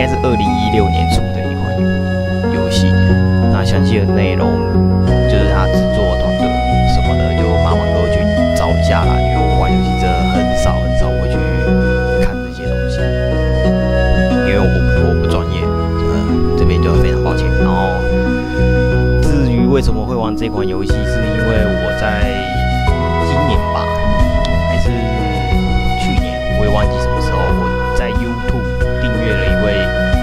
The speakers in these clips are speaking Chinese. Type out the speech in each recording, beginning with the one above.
该是2016年出的一款游戏。那详细的内容就是它制作团队什么的，就麻烦各位去找一下啦。因为我玩游戏真的很少会去看这些东西，因为我不专业，这边就非常抱歉。然后至于为什么会玩这款游戏，是因为我在今年吧，还是去年，我也忘记什么时候，我在 YouTube 订阅了一位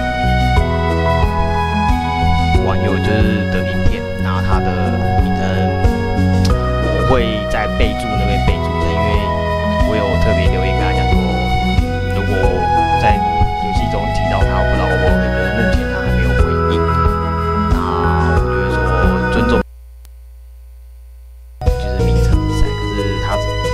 网友就是的影片，然后他的名称我会在备注那边备注一下，因为我有特别留言跟他讲说，如果在游戏中提到他，我不知道会不会，可是目前他还没有回应。那我觉得说尊重就是名称比赛，可是他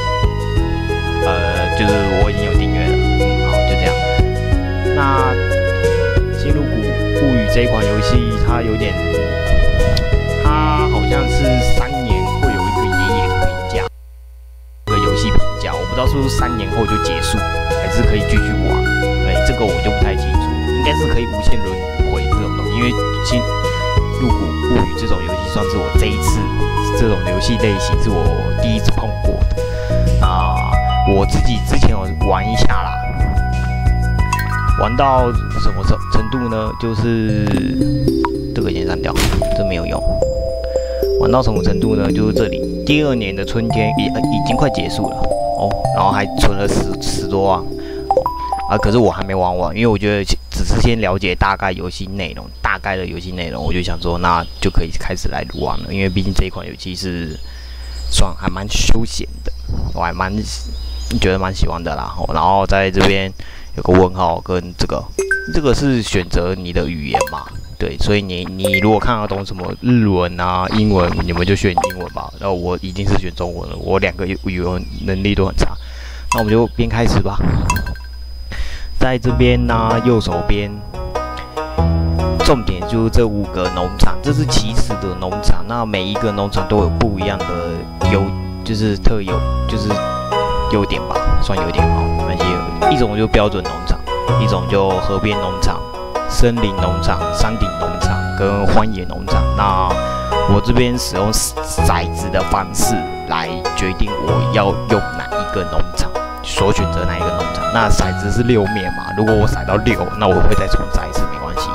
就是我已经有订阅了，好，就这样。那《新入谷物语》这一款游戏，它有点，它好像是3年会有一个爷爷的评价，这个游戏评价，我不知道是不是3年后就结束，还是可以继续玩。对，这个我就不太清楚，应该是可以无限轮回这种东西，因为《新入谷物语》这种游戏算是我这一次这种游戏类型是我第一次碰过的。我自己之前有玩一下啦，玩到什么程度呢？就是这个先删掉，这没有用。玩到什么程度呢？就是这里第2年的春天已经快结束了哦，然后还存了10多万可是我还没玩完，因为我觉得只是先了解大概的游戏内容，我就想说那就可以开始来玩了，因为毕竟这一款游戏是算还蛮休闲的，我还觉得蛮喜欢的啦。然后在这边有个问号跟这个是选择你的语言嘛？对，所以你如果看得懂什么日文啊、英文，你们就选英文吧。然后我一定是选中文了，我2个语文能力都很差。那我们就边开始吧。在这边呢，右手边，重点就是这5个农场，这是起始的农场。那每一个农场都有不一样的就是特有，就是优点吧，算优点哦。一种就标准农场，一种就河边农场、森林农场、山顶农场跟荒野农场。那我这边使用骰子的方式来决定我要用哪一个农场，所选择哪一个农场。那骰子是6面嘛，如果我骰到6，那我会再重骰一次，没关系。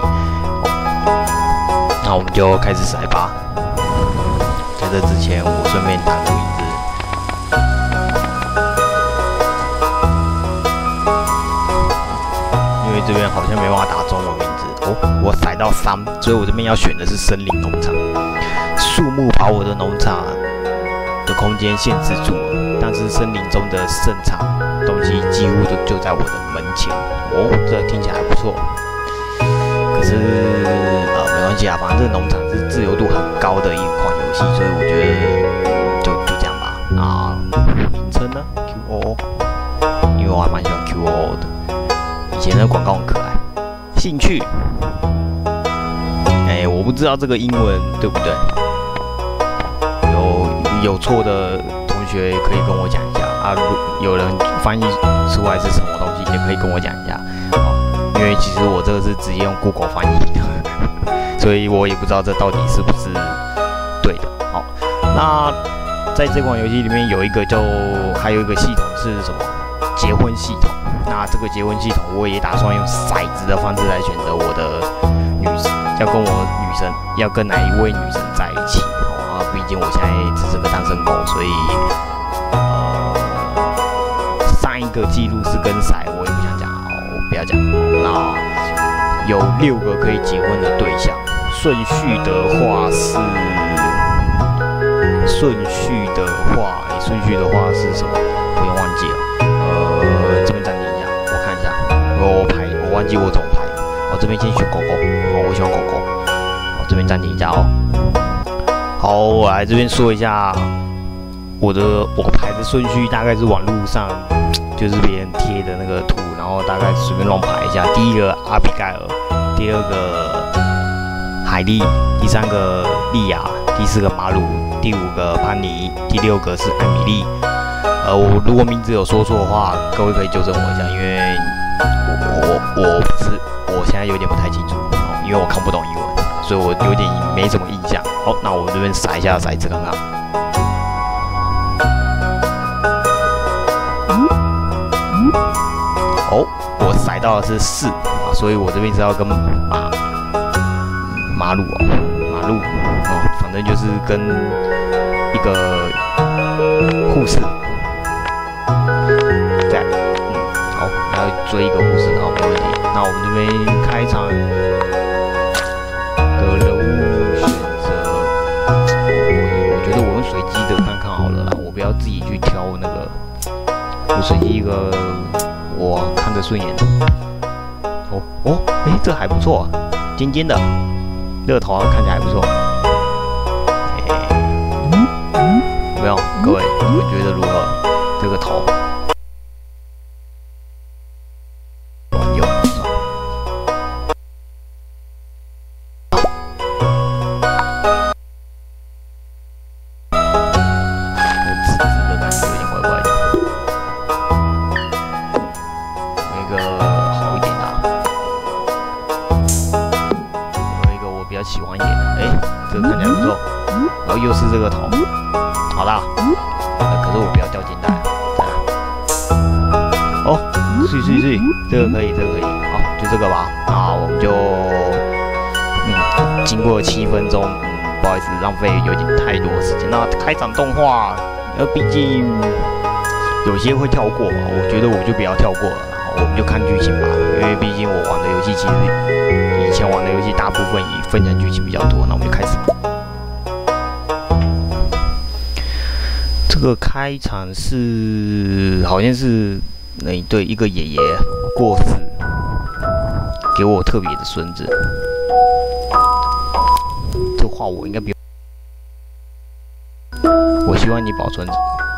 那我们就开始骰吧。在这之前，我顺便打个名字。因为这边好像没办法打中文名字哦，我骰到3，所以我这边要选的是森林农场。树木把我的农场的空间限制住了，但是森林中的盛产东西几乎就在我的门前。哦，这听起来还不错。可是没关系啊，反正这个农场是自由度很高的一款游戏，所以我觉得就这样吧。名称呢 QOO， 因为我还蛮喜欢 QOO 的。以前的广告很可爱。兴趣，我不知道这个英文对不对，有错的同学可以跟我讲一下啊。有人翻译出来是什么东西，也可以跟我讲一下。因为其实我这个是直接用 Google 翻译的，所以我也不知道这到底是不是对的。好，那在这款游戏里面还有一个系统是什么？结婚系统。那这个结婚系统，我也打算用骰子的方式来选择我的要跟哪一位女生在一起。毕竟我现在只是个单身狗，所以上一个记录是跟骰，我也不想讲，我不要讲。那有6个可以结婚的对象，顺序的话是什么？我有忘记了。这边暂停一下，我看一下。我忘记我怎么排。我这边先选狗狗，我喜欢狗狗。我这边暂停一下哦。好，我来这边说一下我排的顺序，大概是网络上就是别人贴的那个图，然后大概随便乱排一下。第1个阿比盖尔，第2个海莉，第3个莉亚，第4个马鲁，第5个潘妮，第6个是艾米丽。我如果名字有说错的话，各位可以纠正我一下，因为我我现在有点不太清楚，因为我看不懂英文，所以我有点没什么印象。好，那我这边撒一下骰子看看。哦，我骰到的是4啊，所以我这边是要跟马路反正就是跟一个护士。好，还要追一个护士，好，没问题。那我们这边开场的人物选择，我觉得我用随机的看看好了啦，我不要自己去挑那个，我随机一个我看着顺眼的。这还不错，尖尖的，这个头看起来还不错。有没有？各位，你们觉得如何？这个头？喜欢一点的，这个看起来不错，然后又是这个头，好啦，可是我不要掉肩带，是，这个可以，好，就这个吧，那我们就，经过7分钟，不好意思，浪费有点太多时间。那开场动画，毕竟有些会跳过嘛，我觉得我就不要跳过了，我们就看剧情吧，因为毕竟我玩的游戏其实。以前玩的游戏大部分以分享剧情比较多，那我们就开始吧。这个开场是好像是对一个爷爷过世，给我特别的孙子。这话我应该不用。我希望你保存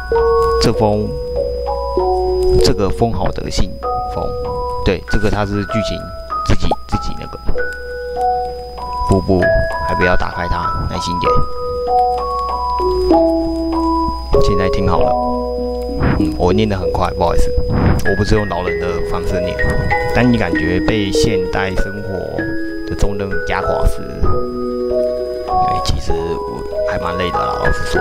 这个封好的信封。对，这个它是剧情自己那个。不，还不要打开它，耐心点。现在听好了，我念得很快，不好意思，我不是用老人的方式念。当你感觉被现代生活的重任压垮时，其实我还蛮累的啦，老实说。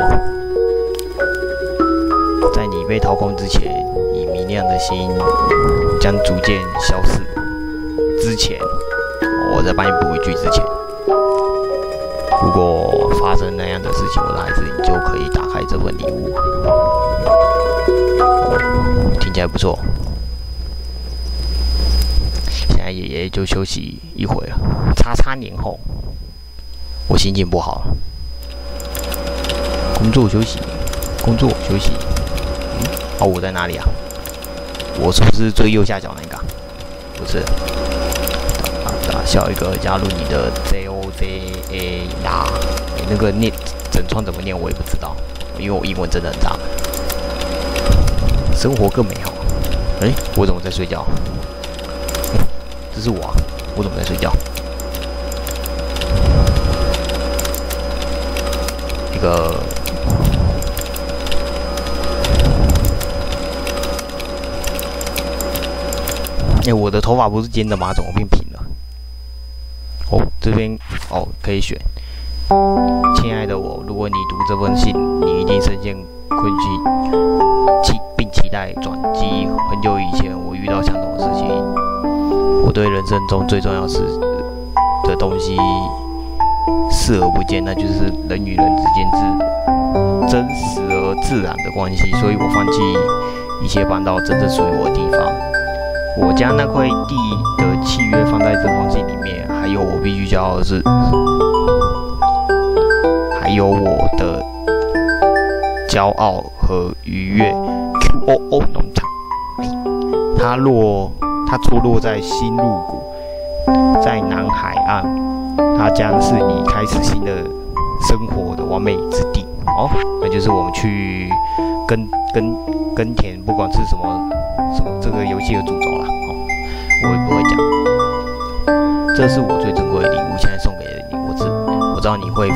在你被掏空之前，以明亮的心将逐渐消逝。之前，我在帮你补一句之前。如果发生那样的事情，我的孩子，你就可以打开这份礼物。听起来不错。现在爷爷就休息一会了。叉年后，我心情不好。工作休息。我在哪里啊？我是不是最右下角那个？不是。打小一个加入你的 ZOZA 啦，那个念整串怎么念我也不知道，因为我英文真的很差。生活更美好。我怎么在睡觉？这是我啊，我怎么在睡觉？一个我的头发不是尖的吗？怎么变平了？这边可以选。亲爱的我，如果你读这封信，你一定深陷困境，并期待转机。很久以前，我遇到相同的事情。我对人生中最重要的东西视而不见，那就是人与人之间真实而自然的关系。所以我放弃一切，搬到真正属于我的地方。我将那块地的契约放在这封信里面，还有我必须骄傲的是，还有我的骄傲和愉悦。QOO 农场，它坐落在新鹿谷，在南海岸，它将是你开始新的生活的完美之地。那就是我们去耕田，不管是什么这个游戏的主轴啦。我也不会讲。这是我最珍贵的礼物，现在送给你。我知道你会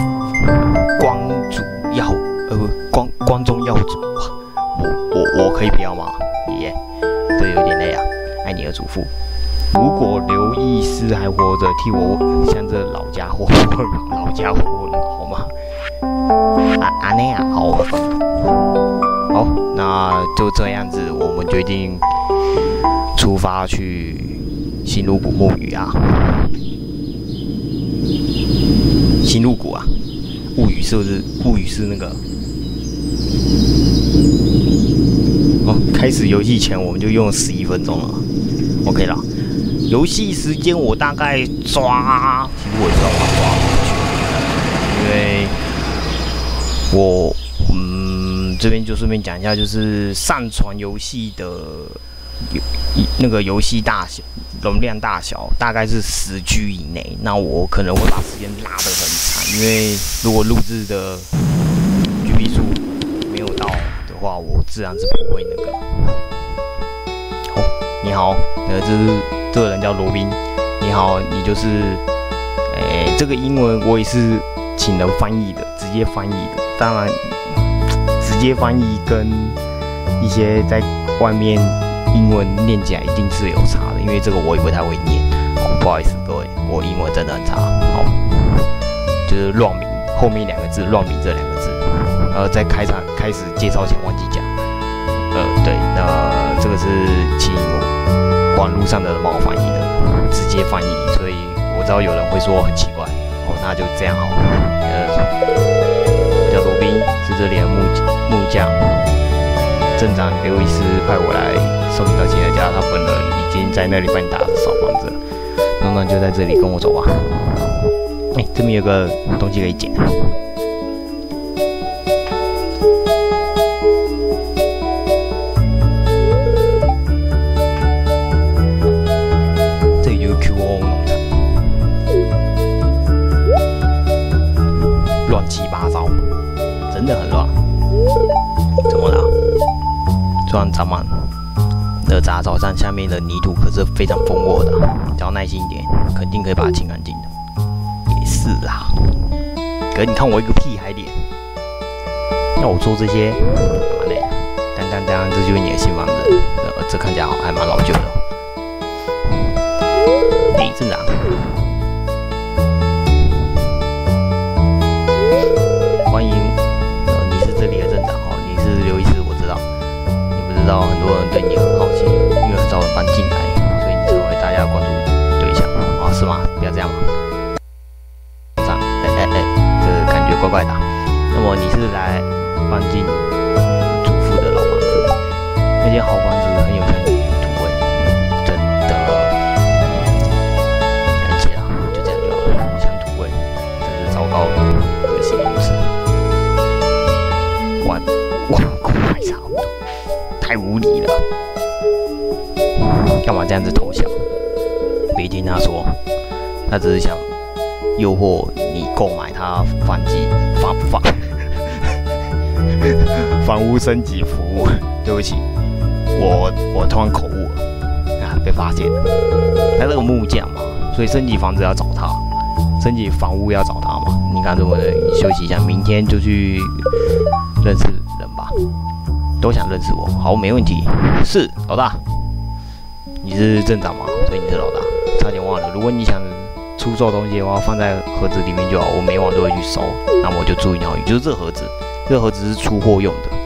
光宗耀祖。我可以不要吗？爷爷，这有点累啊。爱你的祖父。 如果刘易斯还活着，替我向这老家伙问好，老家伙问好吗？那样好，好，那就这样子，我们决定出发去新鹿谷沐浴啊。新鹿谷啊，物语是不是？物语是那个。哦，开始游戏前我们就用了11分钟了 ，OK 啦。游戏时间我大概抓，其实我也不知道我抓多久，因为我这边就顺便讲一下，就是上传游戏的那个游戏大小容量大小大概是10G 以内，那我可能会把时间拉得很长，因为如果录制的 GB 数没有到的话，我自然是不会那个。哦，你好，这个人叫罗宾，你好，你就是，这个英文我也是请人翻译的，直接翻译的，当然，直接翻译跟一些在外面英文念起来一定是有差的，因为这个我也不太会念，哦，不好意思各位，我英文真的很差，好，就是乱名后面2个字，乱名这2个字，在开始介绍前忘记讲，对，那这个是请网络上的人帮我翻译的，直接翻译，所以我知道有人会说很奇怪，哦，那就这样好了。我叫罗宾，是这里的木匠，镇长刘医师派我来送你到亲人家，他本人已经在那里帮你打扫房子了，那就在这里跟我走吧。这边有个东西可以捡。乱七八糟，真的很乱。怎么了？虽然长满的杂草上下面的泥土可是非常丰沃的，只要耐心一点，肯定可以把它清干净的。也是啦，可是你看我一个屁孩脸，要我做这些蛮累的。当，这就是你的新房子，这看起来还蛮老旧的。镇长。欢迎，你是这里的镇长哦，你是刘医师，我知道。你不知道，很多人对你很好奇，因为很少人搬进来，所以你成为大家关注对象啊，是吗？不要这样嘛。这个感觉怪怪的。那么你是来搬进祖父的老房子，那间好房子很有乡土味，真的。了解啦，就这样就好了。乡土味，真是糟糕的形容词。万国还差不多，太无理了。干嘛这样子偷笑？别听他说，他只是想诱惑你购买他房屋升级服务。对不起，我突然口误了，被发现了。他这个木匠嘛，所以升级房子要找他，升级房屋要找他嘛。你看对不对？你休息一下，明天就去认识人吧。都想认识我，好，没问题。是老大，你是镇长嘛？所以你是老大。差点忘了，如果你想出售东西的话，放在盒子里面就好，我每晚都会去收。那么我就注意鸟语，就是这盒子，这盒子是出货用的。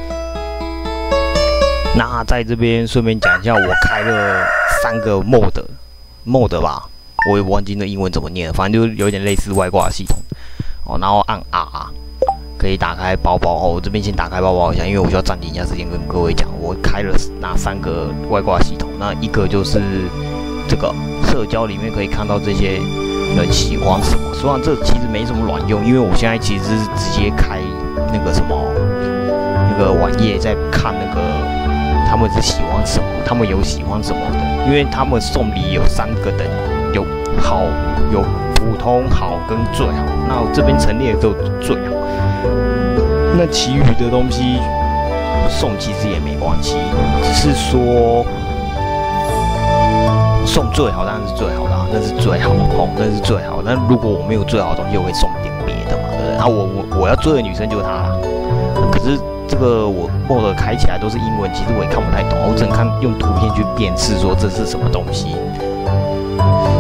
那在这边顺便讲一下，我开了3个 mod 吧，我也忘记那英文怎么念了，反正就有点类似外挂系统哦。然后按 R 可以打开包包哦。我这边先打开包包一下，因为我需要暂停一下时间跟各位讲，我开了哪3个外挂系统。那一个就是这个社交里面可以看到这些人喜欢什么，虽然这其实没什么卵用，因为我现在其实是直接开那个什么那个网页在看那个他们是喜欢什么，他们有喜欢什么的，因为他们送礼有3个等，有好、有普通、好跟最好。那我这边陈列的都最好，那其余的东西送其实也没关系，只是说送最好当然是最好的啊，那是最好哦，那是最好。但如果我没有最好的东西，我会送点别的嘛，对不对？然后我要追的女生就是她啦。可是这个我 mod 开起来都是英文，其实我也看不太懂，我只能看用图片去辨识说这是什么东西。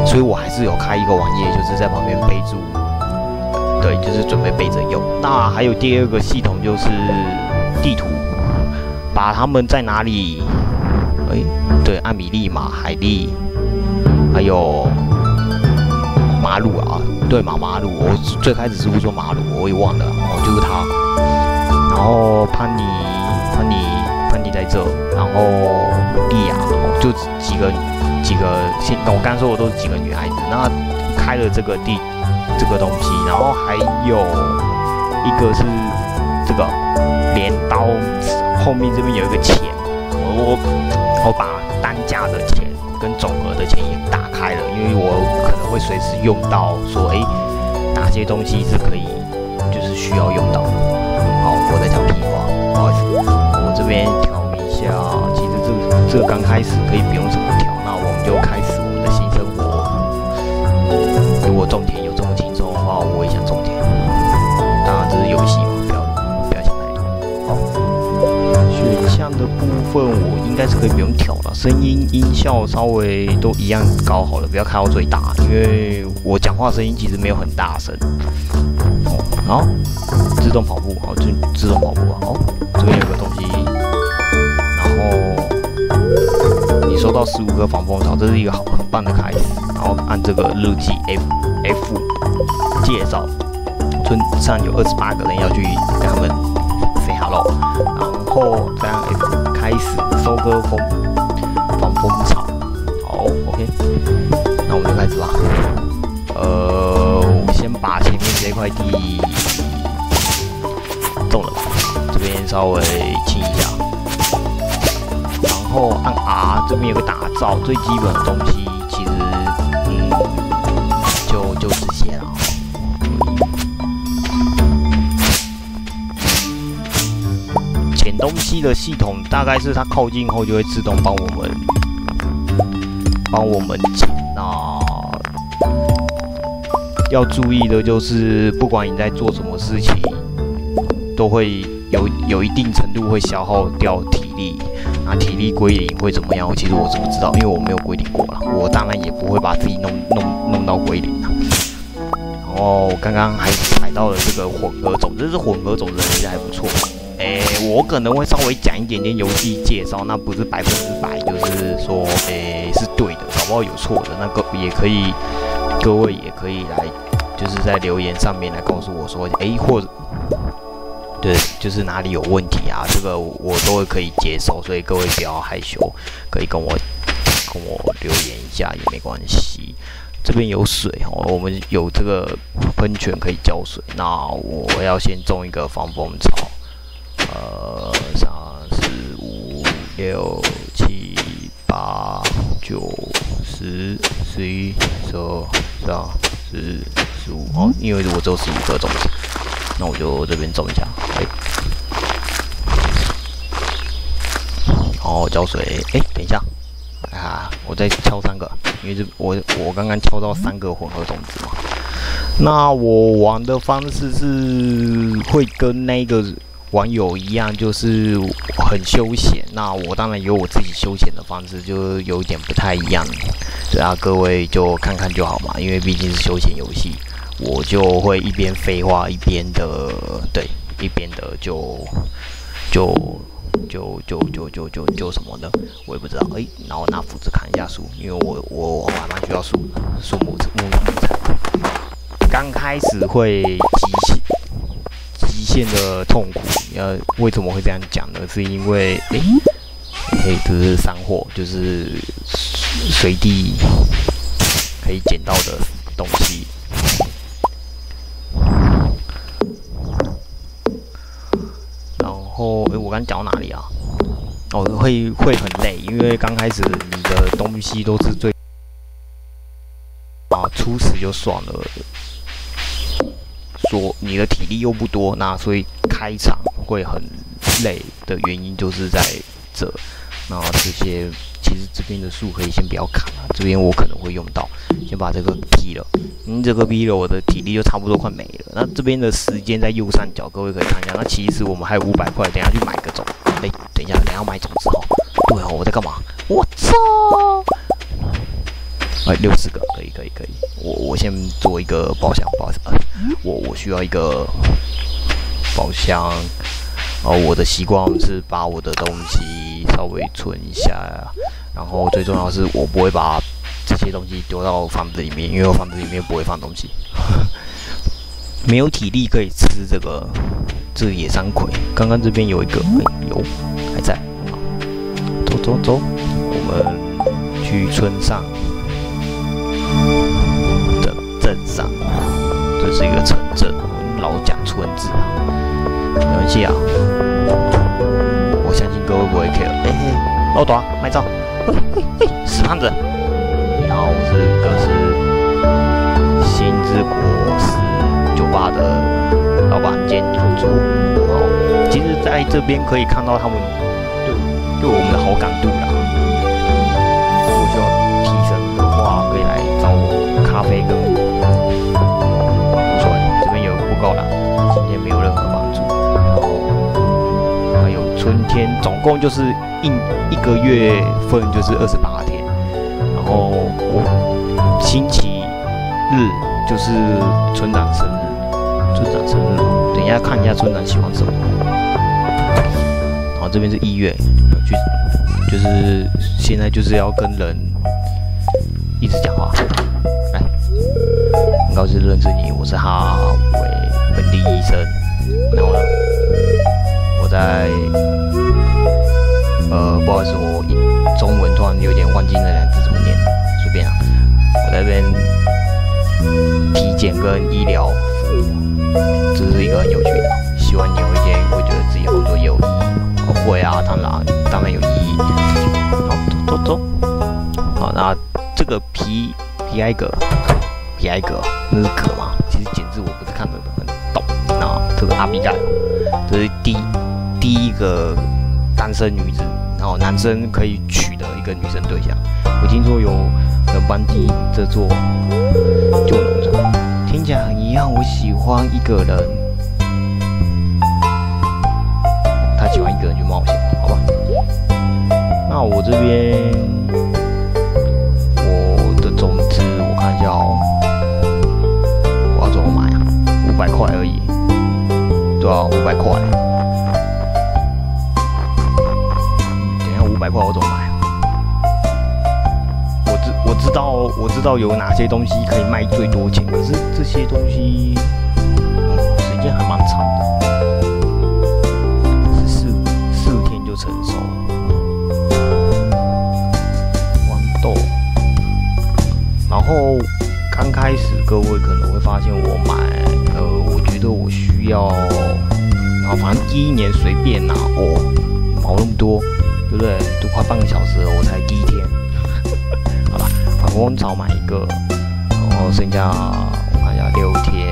所以我还是有开一个网页，就是在旁边备注，对，就是准备备着用。那还有第二个系统就是地图，把他们在哪里，对，艾米丽嘛，海莉，还有马鲁啊，对嘛，马鲁，我最开始是不是说马鲁，我也忘了，就是他。然后潘妮在这，然后莉亚，就几个，我刚才说我都是几个女孩子。那开了这个东西，然后还有一个是这个镰刀，后面这边有一个钱，我把单价的钱跟总额的钱也打开了，因为我可能会随时用到，说哪些东西是可以，就是需要用到的。好，我在讲屁话，不好意思，我这边调一下。其实这个刚开始可以不用怎么调，那我们就开始我们的新生活。如果种田有这么轻松的话，我也想种田。当然这是游戏嘛，不要想太多。好，选项的部分我应该是可以不用调了，声音音效稍微都一样高好了，不要开到最大，因为我讲话声音其实没有很大声。好，自动跑步，好，就自动跑步啊。好，这边有个东西，然后你收到15颗防风草，这是一个很棒的开始。然后按这个日记 F 介绍，村上有28个人要去跟他们 say hello， 然后再按 F 开始收割防风草。好 ，OK， 那我们就开始吧。我先把前面这块地种了，这边稍微清一下，然后按 R， 这边有个打造，最基本的东西其实就这些啦。捡东西的系统大概是它靠近后就会自动帮我们捡。那要注意的就是，不管你在做什么事情，都会有一定程度会消耗掉体力。那体力归零会怎么样？其实我是不知道，因为我没有归零过了。我当然也不会把自己弄到归零啊。然后刚刚还踩到了这个混合种，这是混合种子，其实还不错。我可能会稍微讲一点点游戏介绍，那不是100%，就是说，是对的，搞不好有错的，那个也可以。各位也可以来，就是在留言上面来告诉我说，或者对，就是哪里有问题啊，这个我都会可以接受，所以各位不要害羞，可以跟我留言一下也没关系。这边有水哦，我们有这个喷泉可以浇水。那我要先种一个防风草，3、4、5、6、7、8、9、10、11、12、13、14、15。哦，因为我只有15颗种子，那我就这边种一下。好，浇水。等一下，我再敲3个，因为我刚刚敲到3个混合种子嘛。那我玩的方式是会跟那个网友一样，就是很休闲。那我当然有我自己休闲的方式，就有点不太一样。对啊，各位就看看就好嘛，因为毕竟是休闲游戏，我就会一边废话一边的，对，一边的就什么的，我也不知道。然后拿斧子砍一下树，因为我还蛮需要树木材。刚开始会极限的痛苦，为什么会这样讲呢？是因为这是山货，就是随地可以捡到的东西。然后我刚讲到哪里啊？会很累，因为刚开始你的东西都是初始就算了。说你的体力又不多，那所以开场会很累的原因就是在这。那这些其实这边的树可以先不要砍了，这边我可能会用到，先把这个劈了。这个劈了，我的体力就差不多快没了。那这边的时间在右上角，各位可以看一下。那其实我们还有500块，等一下去买个种。等一下买种子哦。对哦，我在干嘛？我操！ 60个，可以。我先做一个包厢，不好意思，我需要一个包厢。我的习惯是把我的东西稍微存一下，然后最重要的是我不会把这些东西丢到房子里面，因为我房子里面不会放东西，没有体力可以吃这个野山葵。刚刚这边有一个，有还在，走，我们去村上的镇上，这是一个城镇，我老讲村字啊，没关系啊，我相信各位不会 care。老大卖照，死胖子，你好，我是哥斯新之国师酒吧的老板兼主厨。其实在这边可以看到他们对我们的好感度啦。如果需要提升的话，可以来找我咖啡跟不错，这边有布告栏，今天没有任何帮助。然后还有春天，总共就是一个月份就是28天。然后星期日就是村长生日。等一下看一下村长喜欢什么。然后这边是1月，就是现在就是要跟人一直讲话。来，很高兴认识你，我是哈维本地医生。然后呢，我在不好意思，我中文突然有点忘记那2字怎么念，随便啊。我在这边体检跟医疗服务，这是一个很有趣的。希望你有一天会觉得自己工作有意义。会啊，当然有意义。好，走。好，那这个皮埃格，那是葛嘛？其实简字我不是看得很懂。那这个阿比盖，这是第一个单身女子，然后男生可以娶的一个女生对象。我听说有人搬进这座旧农场，听起来很一样。我喜欢一个人，他喜欢一个人去冒险，好吧？那我这边我的种子，我看一下哦，我要怎么买啊？500块而已，对啊，500块。等一下500块我怎么买？我知道有哪些东西可以卖最多钱，可是这些东西，时间还蛮长的，是4天就成熟了。豌豆，然后刚开始各位可能会发现我买，我觉得我需要，然后反正第1年随便拿毛那么多，对不对？都快半个小时了，我才第1天。反蜂草买一个，然后剩下我看一下6天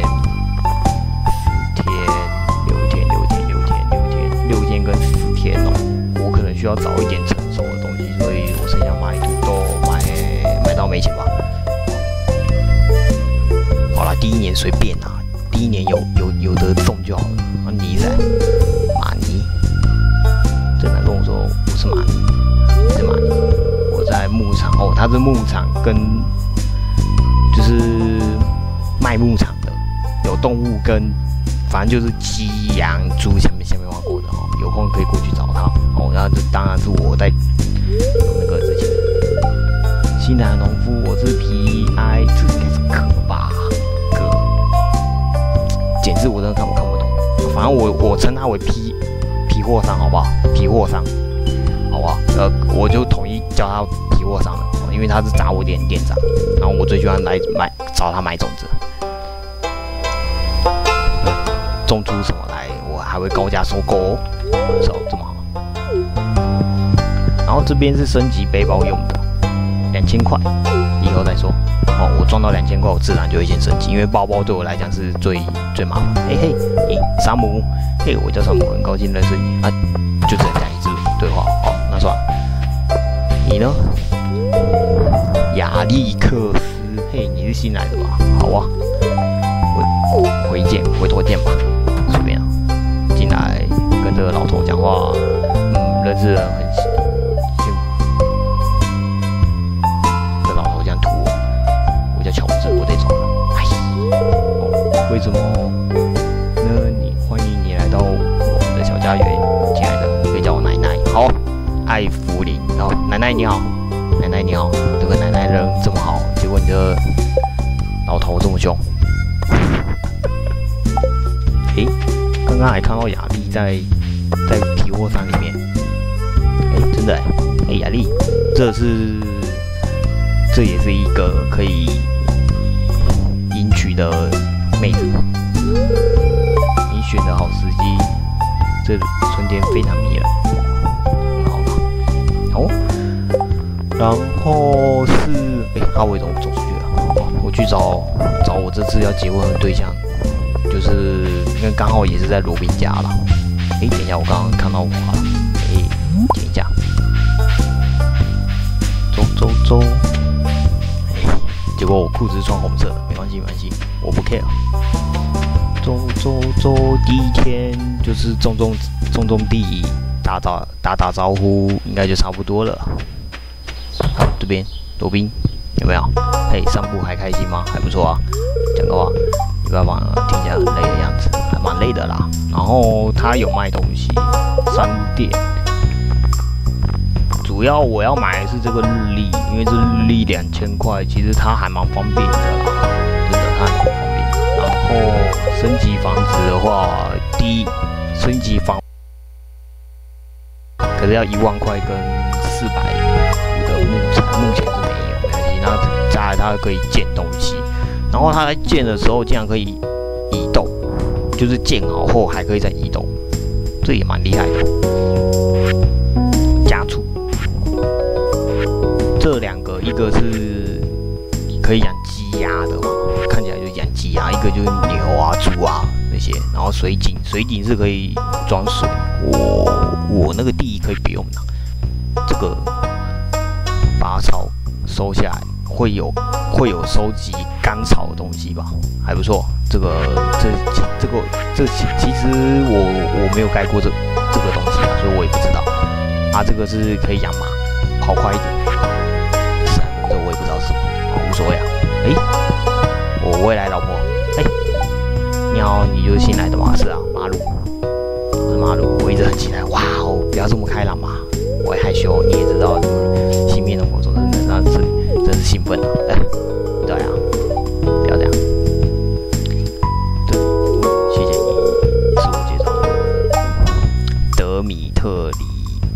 跟4天哦。我可能需要早一点成熟的东西，所以我剩下买土豆，买到没钱吧。好啦，第1年随便啦，第1年有得种就好了。你噻，马尼，正南跟我说我是马尼，你是马尼。在牧场哦，它是牧场跟就是卖牧场的，有动物跟反正就是鸡、羊、猪，下面挖过的哦，有空可以过去找他哦。那这当然是我在那个之前，新来的农夫，我是皮埃，这应该是葛吧？葛，简直我真的看不懂，反正我称它为批货商，好不好？批货商。好不好？我就统一叫他批货商了，因为他是杂货店店长，然后我最喜欢来找他买种子，种出什么来，我还会高价收购哦，这么好。然后这边是升级背包用的，2000块，以后再说。哦，我赚到2000块，我自然就会先升级，因为包包对我来讲是最麻烦。嘿，山姆，我叫山姆，很高兴认识你啊，就只能讲一次对话。好，那算了。你呢？亚历克斯，你是新来的吧？好啊，回头见吧，随便啊。进来跟这个老头讲话，认识人很幸福。这老头这样吐我。 然后奶奶你好，奶奶你好，这个奶奶人这么好，结果你的老头这么凶。诶，刚刚还看到雅丽在皮货山里面。诶，真的诶，雅丽，这也是一个可以迎娶的妹子。你选的好时机，这春天非常迷人，很好看。哦，然后是阿伟怎么走出去了？我去找我这次要结婚的对象，就是因为刚好也是在罗宾家了。等一下，我刚刚看到我了，剪一下，走。结果我裤子穿红色的，没关系，我不 care。走，第一天就是种地，打招呼，应该就差不多了。好，这边罗宾有没有？散步还开心吗？还不错啊。讲个话，你不要把听起来很累的样子，还蛮累的啦。然后他有卖东西，商店。主要我要买的是这个日历，因为这日历2000块，其实它还蛮方便的啦，真的它还蛮方便的。然后升级房子的话，第一升级房，可是要1万块跟450的木材，目前是没关系。那再来它可以建东西，然后它在建的时候竟然可以移动，就是建好后还可以再移动，这也蛮厉害的。家畜。这2个，一个是可以养鸡鸭的嘛，看起来就养鸡鸭；一个就是牛啊、猪啊那些。然后水井是可以装水，我那个地可以不用拿，这个把草收下来，会有收集干草的东西吧，还不错。这其实我没有盖过这个东西啊，所以我也不知道。这个是可以养马，跑快一点。这我也不知道是什么，无所谓啊。我未来老婆，你好，你就是新来的吗？是啊，马鲁，我是马鲁，我一直很期待。哇哦，不要这么开朗嘛，我会害羞，你也知道，新面的工作真是兴奋啊。对啊，不要这样。对，谢谢你自我介绍。德米特里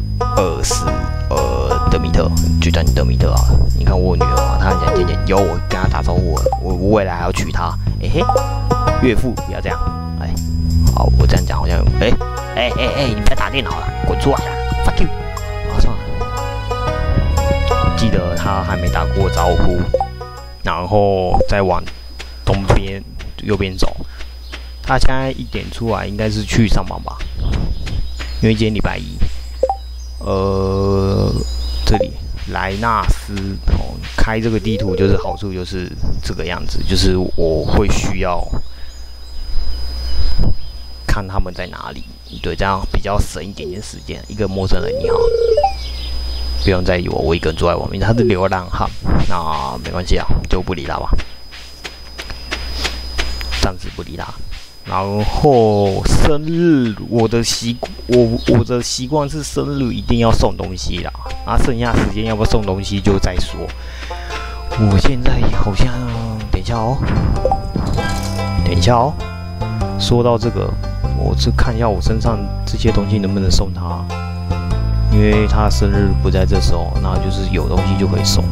德米特，就叫你德米特啊。你看我女儿啊，她很想见见，有我跟她打招呼了，我未来还要娶她。岳父不要这样，好，我这样讲好像你不要打电脑了，滚出来啦 ，fuck you。算了，记得她还没打过招呼，然后再往东边右边走。她现在1点出来，应该是去上班吧，因为今天礼拜一。这里莱纳斯开这个地图就是好处就是这个样子，就是我会需要看他们在哪里，对，这样比较省一点点时间。一个陌生人你好，不用在意我一个人坐在外面，他是流浪汉，那没关系啊，就不理他吧，暂时不理他。然后生日，我的习惯是生日一定要送东西啦。剩下时间要不要送东西就再说。我现在好像，等一下哦。说到这个，我是看一下我身上这些东西能不能送他，因为他生日不在这时候，那就是有东西就可以送。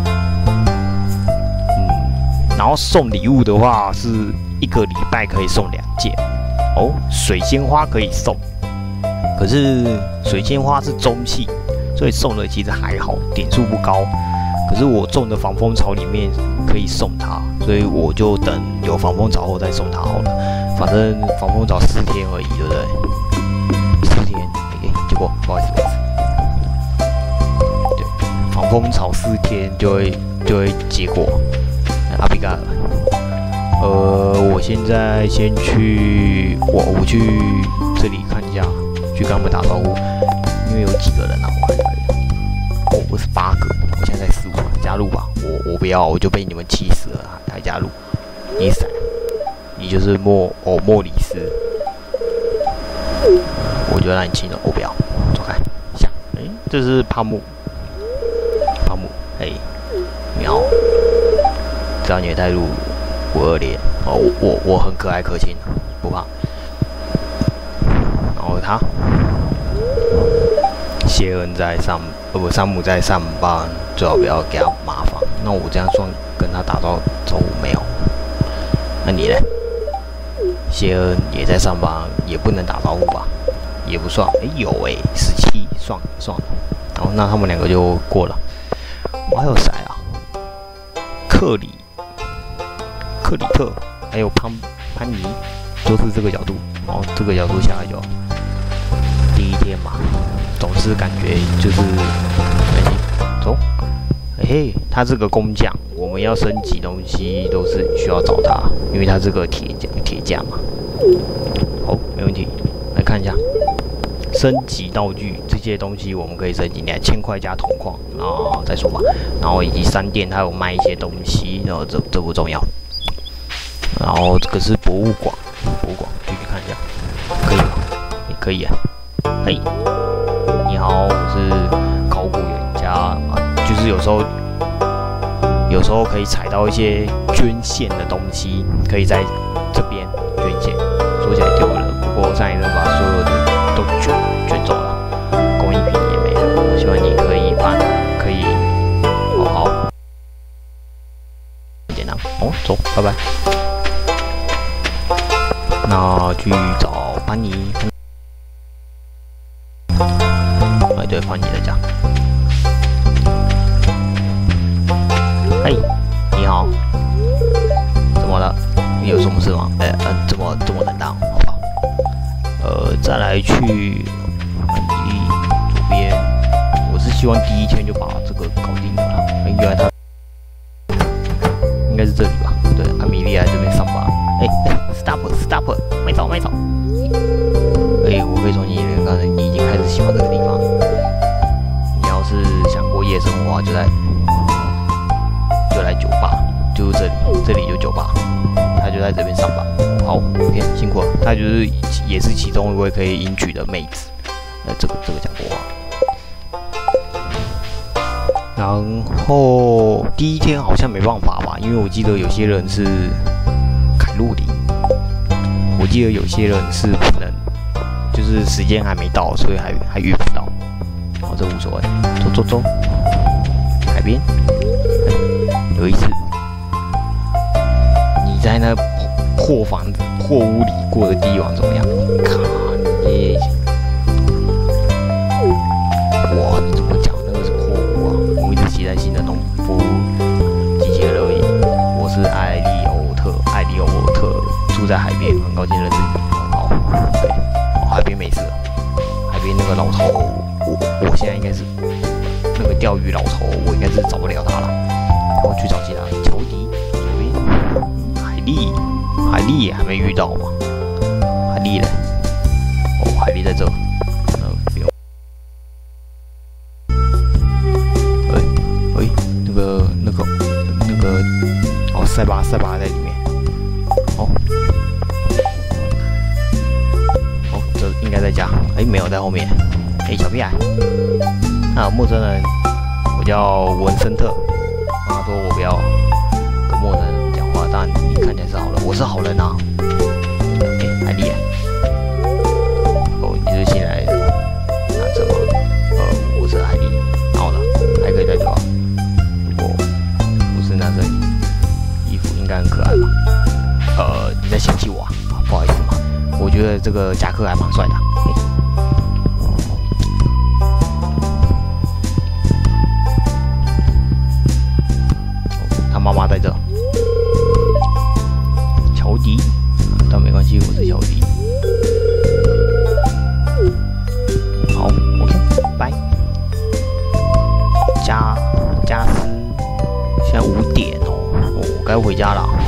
然后送礼物的话是1个礼拜可以送2件哦，水仙花可以送，可是水仙花是中气，所以送的其实还好，点数不高。可是我种的防风草里面可以送它，所以我就等有防风草后再送它好了。反正防风草4天而已，对不对？4天，结果不好意思，对，防风草4天就会结果。阿比嘎尔，我现在先去，我去这里看一下，去跟他们打招呼，因为有几个人啊，我看一下，我是8个，我现在才15个，加入吧，我不要，我就被你们气死了，还加入，你闪，你就是莫里斯，我就让你气了，我不要，走开，下，这是帕木， 只要你的态度不恶劣哦，我很可爱可亲，不怕。然后他谢恩在山姆在上班，最好不要给他麻烦。那我这样算跟他打招呼没有？那你呢？谢恩也在上班，也不能打招呼吧？也不算。有17，算了。然后那他们2个就过了。我还有谁啊？克里特，还有潘妮，就是这个角度。哦，这个角度下来就第一天嘛，总是感觉就是走。嘿，他这个工匠，我们要升级东西都是需要找他，因为他这个铁架嘛。好，没问题。来看一下升级道具这些东西，我们可以升级2000块加铜矿，然后再说吧。然后以及商店它有卖一些东西，然后这不重要。然后这个是博物馆进去看一下，可以吗？也可以啊。嘿，你好，我是考古园家啊，就是有时候可以采到一些捐献的东西，可以在这边捐献。说起来丢了，不过上一任把所有的都捐走了，工艺品也没了。我希望你可以好，很简单哦，走，拜拜。那去找潘妮。对，潘妮的家。嘿，你好，怎么了？你有什么事吗？怎么这么冷淡？好吧。再来去潘妮左边。我是希望第一天就把这个搞定了啦。原来他应该是这里吧？对，阿米莉来这边上班。stop， 没走。我可以从你刚才你已经开始喜欢这个地方。你要是想过夜生活，就来酒吧，就是这里有酒吧，他就在这边上班。好 ，OK， 辛苦了。他也是其中一位可以迎娶的妹子。这个讲过话。然后第一天好像没办法吧，因为我记得有些人是凯路里，我记得有些人是不能，就是时间还没到，所以还遇不到。哦，这无所谓，走，海边。有一次，你在那破屋里过的第一晚怎么样？靠你！哇，你怎么讲？那个是破屋啊！我一直期待新的农夫机器人而已。我是艾利欧特，住在海边，很高兴认识你。好，对，海边没事了。海边那个老头，我现在应该是那个钓鱼老头，我应该是找不了他了。然后去找其他乔迪左边，海莉也还没遇到嘛？海莉呢？哦，海莉在这。不用。那个，哦，塞巴在里面。哦，这应该在家。没有在后面。小屁孩。陌生人，我叫文森特。他说我不要跟陌生人讲话，但你看起来是好人，我是好人啊。海莉。你是新来的男生吗？我是海莉。然后呢，还可以再说。如果不是男生，衣服应该很可爱吧？你在嫌弃我啊？不好意思嘛，我觉得这个夹克还蛮帅的。他妈妈在这。乔迪，但没关系，我是乔迪。好 ，OK， 拜。加斯，现在5点哦，我该回家了。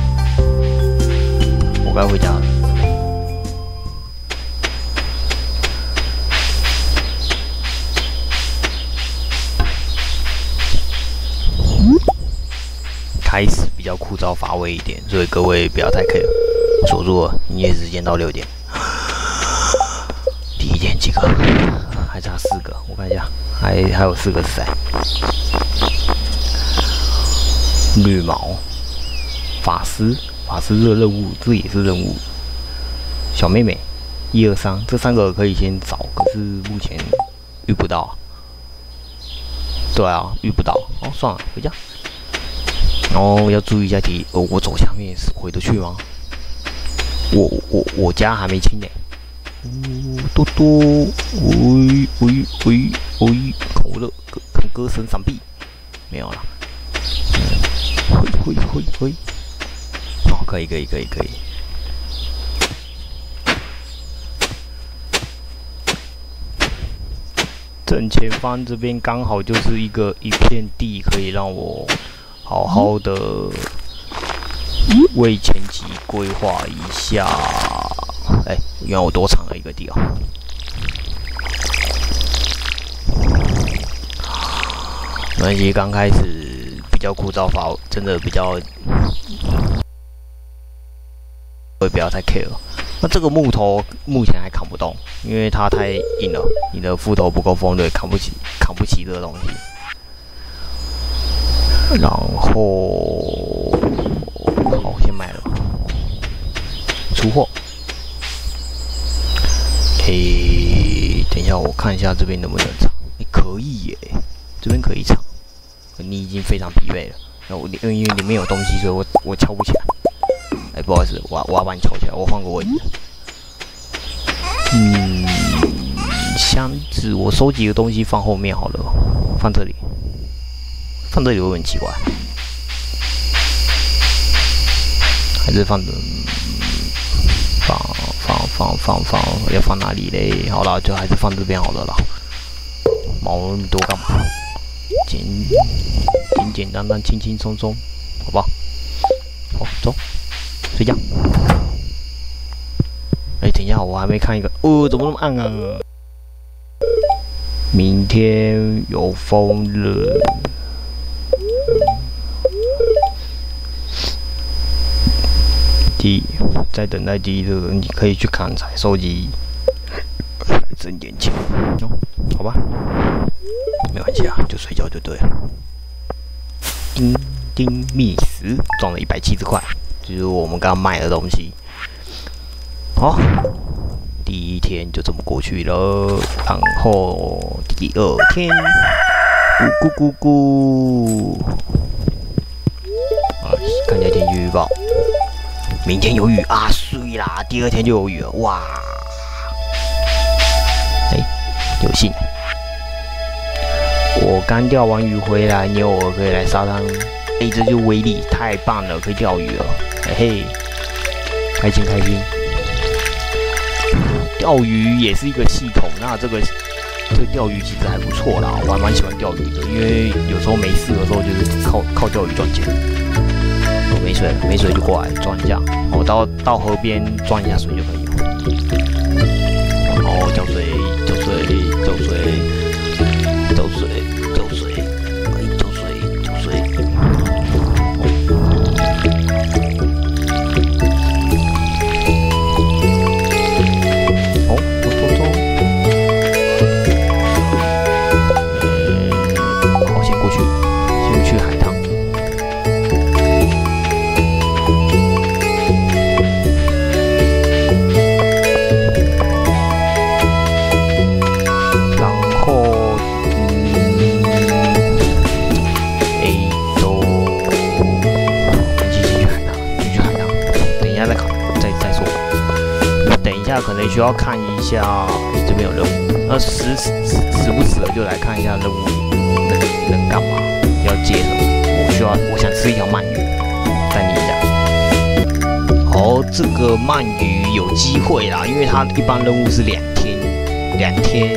开始比较枯燥乏味一点，所以各位不要太 care。锁住了，营业时间到6点。第一天几个？还差4个，我看一下，还有4个是谁？绿毛， 法师的任务，这也是任务。小妹妹，1、2、3，这3个可以先找，可是目前遇不到。对啊，遇不到。哦，算了，回家。然后要注意一下题。哦，我走下面回得去吗？我家还没清呢。多多，喂，口热，看歌神闪避，没有了。会，哦，可以。正前方这边刚好就是一片地，可以让我好好的为前期规划一下。原来我多藏了一个地哦。没关系，刚开始比较枯燥法，真的比较，我也不要太 care。那这个木头目前还扛不动，因为它太硬了，你的斧头不够锋锐，扛不起这个东西。然后，好，先买了，出货。等一下，我看一下这边能不能藏。可以耶，这边可以藏。你已经非常疲惫了。那因为里面有东西，所以我敲不起来。不好意思，我要把你敲起来，我换个位置。箱子我收集的东西放后面好了，放这里。放这里会不会很奇怪？还是放要放哪里嘞？好了，就还是放这边好了啦。毛那么多干嘛？简单，轻轻松松，好吧？好，走，睡觉。等一下，我还没看一个。怎么那么暗啊？明天有风了。在等待第一个，你可以去砍柴收集，挣点钱，好吧？没关系啊，就睡觉就对了。丁觅食赚了170块，就是我们刚卖的东西。好，第一天就这么过去了，然后第2天，咕。看一下天气预报。明天有雨啊，水啦！第2天就有雨了，哇！有幸。我刚钓完鱼回来，你偶尔可以来沙滩。这就威力，太棒了，可以钓鱼了，嘿，开心。钓鱼也是一个系统，那这个钓鱼其实还不错啦，我还蛮喜欢钓鱼的，因为有时候没事的时候就是靠钓鱼赚钱。没水就过来装一下，我到河边装一下水就可以了。然后浇水，好，先去海滩。可能需要看一下，这边有任务，那时不时的就来看一下任务能干嘛，要接什么。我想吃一条鳗鱼，再念一下。这个鳗鱼有机会啦，因为它一般任务是2天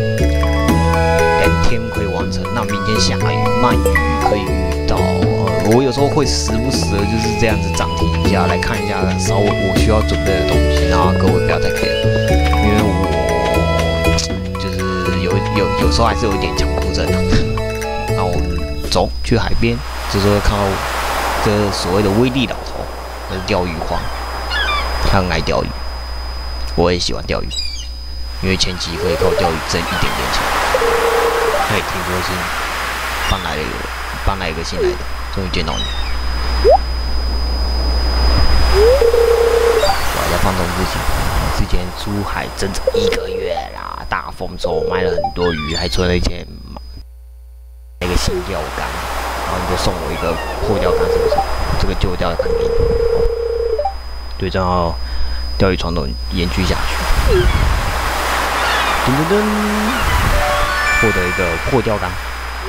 可以完成。那明天下雨，鳗鱼可以遇到。我有时候会时不时的就是这样子暂停一下，来看一下稍微我需要准备的东西。然后各位不要太 care， 因为我就是有时候还是有一点强迫症的。那我们走去海边，这时候看到这所谓的威力老头，那是钓鱼皇，他很爱钓鱼，我也喜欢钓鱼，因为前期可以靠钓鱼挣一点点钱。挺高兴，搬来一个新来的，终于见到你。 我还在放纵自己。之前出海整整1个月啦，大丰收，卖了很多鱼，还存了一钱那个新钓竿，然后你就送我一个破钓竿，是不是？这个旧钓竿给你。对，正好钓鱼传统延续下去。噔噔噔，获得一个破钓竿，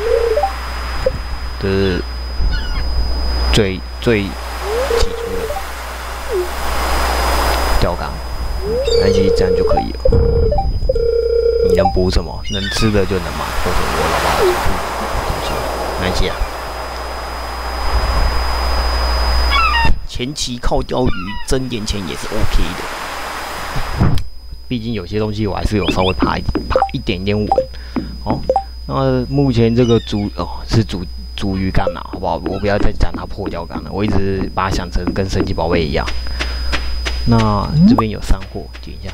这是最起初的钓竿。那其实这样就可以了。你能补什么？能吃的就能买，或者我老爸补东西，没关系啊。前期靠钓鱼挣点钱也是 OK 的，毕竟有些东西我还是有稍微爬一点点稳。哦，那目前这个是煮鱼竿啦，好不好？我不要再讲它破钓竿了，我一直把它想成跟神奇宝贝一样。那这边有3货，点一下。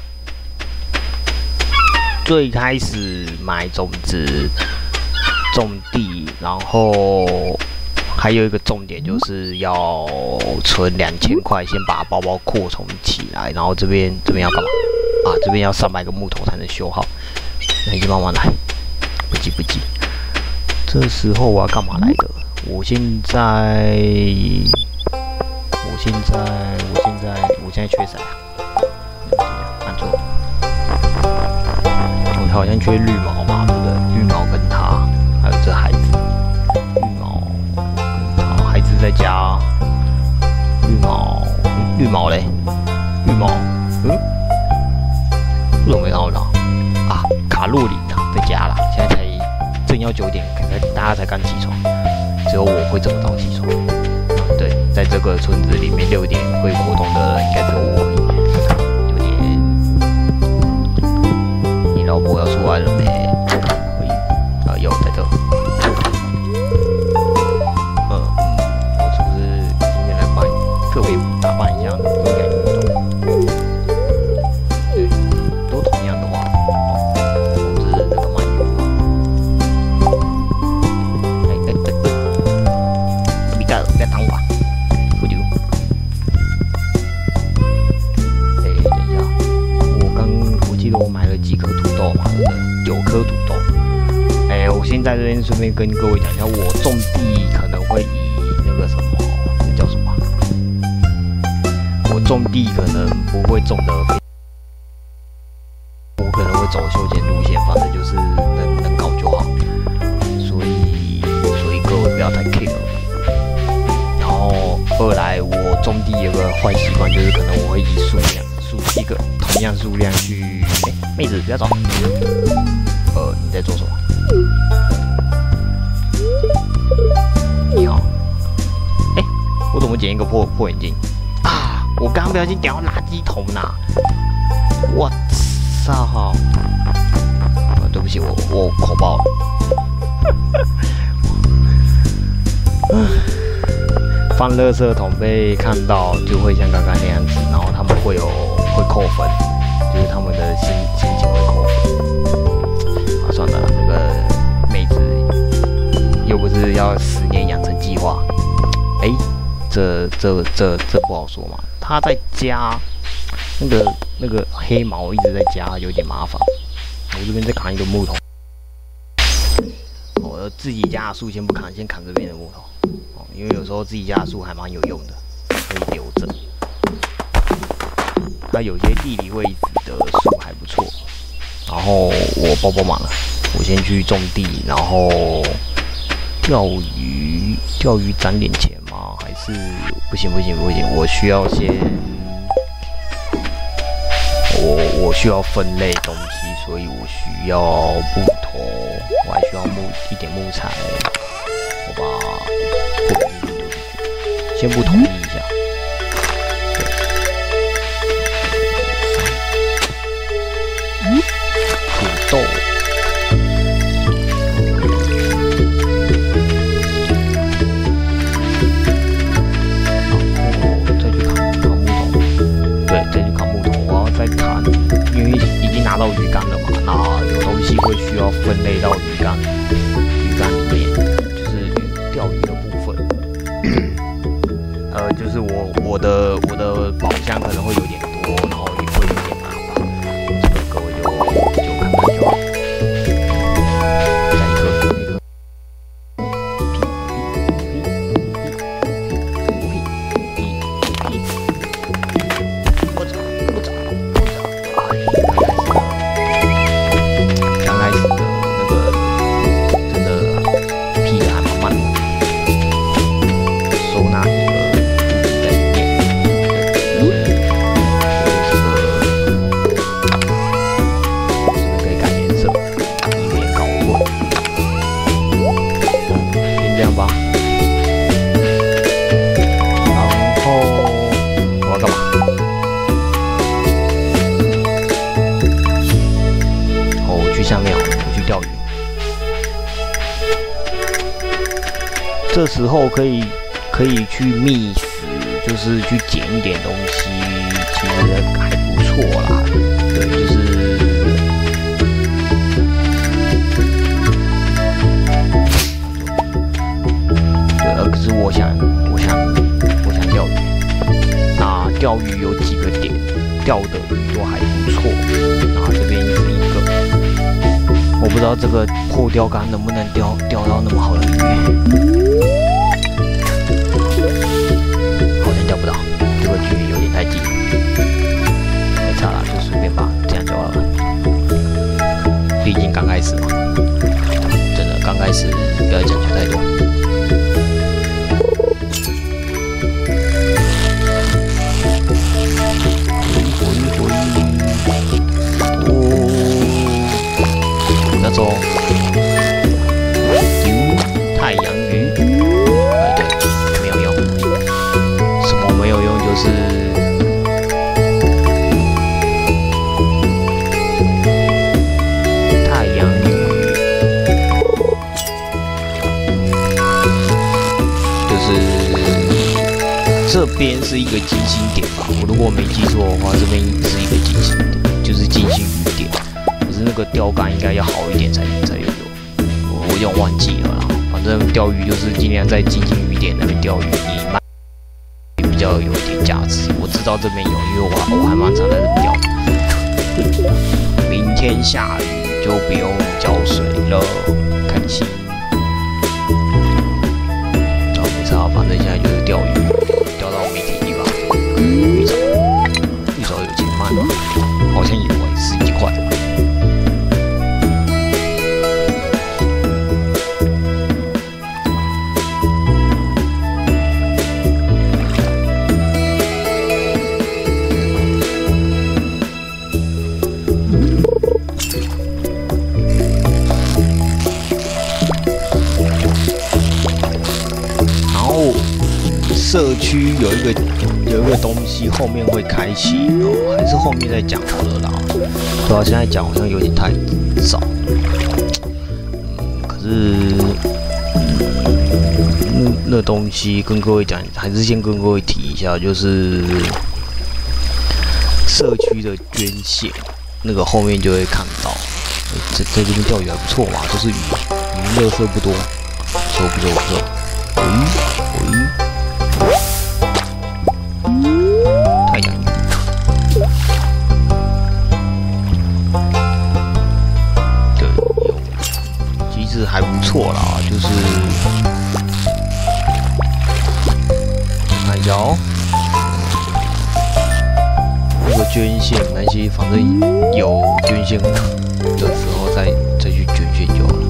最开始买种子、种地，然后还有一个重点就是要存2000块，先把包包扩充起来。然后这边要干嘛？啊，这边要300个木头才能修好。那你就慢慢来，不急不急。这时候我要干嘛来着？我现在缺啥啊？按错，我好像缺绿毛嘛，对不对？绿毛跟它，还有这孩子，绿毛跟它，孩子再加绿毛嘞，绿毛，为什么没看到啊？卡路里啊，在家啦，现在才正要9点，大家才刚起床，只有我会这么早起床。对，在这个村子里面6点会活动的人应该只有我而已。你老婆要出来了没？有在这。我是不是今天来帮特别打扮一下呢？应该运动。对，都同样的话，我是那个鳗鱼嘛。不要挡我。我记得我买了几颗土豆嘛，对不对？9颗土豆。我先在这边顺便跟各位讲一下，我种地可能会以那个什么，那叫什么？我种地可能不会种的，我可能会走休闲路线，反正就是能搞就好。所以各位不要太 care。然后2来，我种地有个坏习惯，就是可能我会以一个同样数量去，妹子不要走。你在做什么？你好。我怎么捡一个破眼镜？啊！我刚不小心掉到垃圾桶啦！我操！对不起，我口爆了。放垃圾桶被看到就会像刚刚那样子，然后他们会扣分，就是他们的心情会扣分。啊，算了，那个妹子又不是要10年养成计划，这不好说嘛。他在家那个黑毛一直在家，有点麻烦。我这边再砍一个木头，我自己家的树先不砍，先砍这边的木头。因为有时候自己家的树还蛮有用的，可以留着。它有些地理位置的树还不错。然后我帮忙了，我先去种地，然后钓鱼攒点钱吗？还是不行，我需要先我需要分类东西，所以我需要木头，我还需要一点木材。我把破笔丢进去，先不同意一下。土豆。拿到鱼竿了嘛？那有东西会需要分类到鱼竿里面，就是钓鱼的部分。就是我的箱可能会有点多，然后也会有点麻烦。这个各位就看看就好。再一颗，不找，刚开始的那个真的劈的还蛮慢的，收纳一个布在里面，这边可以改颜色，以免搞混。先这样吧。然后我要干嘛？我去下面好了，我去钓鱼。这时候可以去觅食，就是去捡一点东西，其实还不错啦。对，就是对，可是我想钓鱼。那钓鱼有几个点，钓的鱼都还不错。那这边是一个，我不知道这个破钓竿能不能钓到那么好的鱼。好像钓不到，这个距离有点太近，没差啦，就随便吧，这样就好了。毕竟刚开始嘛，真的刚开始不要讲究太多。不要走，太阳鱼。就是太阳鱼，就是这边是一个金星点吧，我如果没记错的话，这边是一个金星点，就是金星鱼点。可是那个钓竿应该要好一点才有，我有点忘记了啦。反正钓鱼就是尽量在金星鱼点那边钓鱼，比较有点价值。我知道这边有，因为我还蛮常在这边钓的。明天下雨就不用浇水了，开心。然后没差，反正现在就是钓鱼，钓到没体力吧。玉藻有钱卖吗？好像有10几块。社区有一个东西后面会开启哦，还是后面再讲好了啦。对啊，现在讲好像有点太早。可是那东西跟各位讲，还是先跟各位提一下，就是社区的捐献，那个后面就会看到。在这边钓鱼还不错嘛，就是鱼垃圾不多，不错。太阳鱼，对，其实还不错啦，就是看一下哦，那个捐献没关系，反正有捐献的时候再去捐献就好了。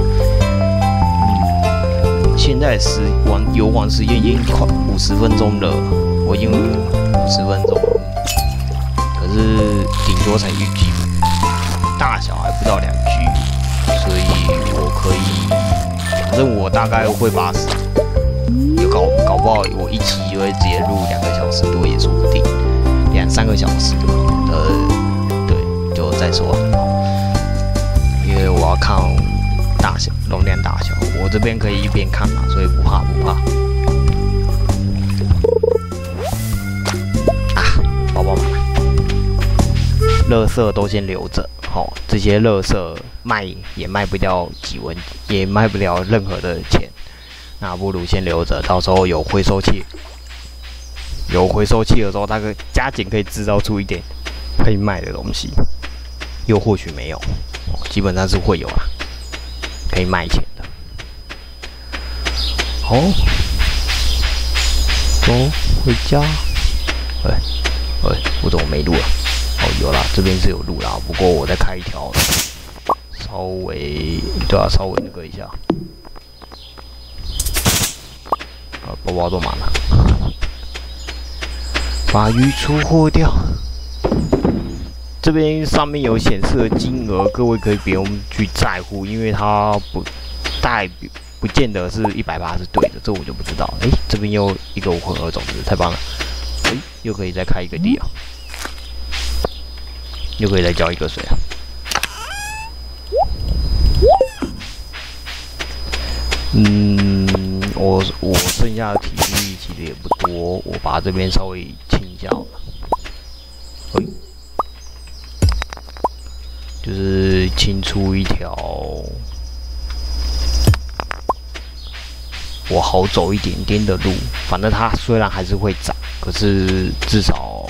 现在游玩时间已经快50分钟了，我已经50分钟了，可是顶多才1局，大小还不到2局，所以我可以，反正我大概会把搞不好我1期就会直接录2个小时多也说不定，2、3个小时对，就再说，因为我要看大小容量大小，我这边可以一边看嘛，所以不怕。宝宝们，垃圾都先留着，这些垃圾也卖不掉几文，也卖不了任何的钱，那不如先留着，到时候有回收器， 有回收器的时候，它加减可以制造出一点可以卖的东西，又或许没有，基本上是会有啦，可以卖钱的。好，走回家。我怎么没路了？哦，有啦，这边是有路啦，不过我再开一条，稍微那个一下。包包都满了，把鱼出货掉。这边上面有显示的金额，各位可以不用去在乎，因为它不见得是180是对的，这我就不知道。这边又一个混合种子，太棒了！又可以再开一个地啊，又可以再浇一个水啊。我剩下的体力其实也不多，我把这边稍微清一下好了。就是清出一条我好走一点点的路，反正它虽然还是会长，可是至少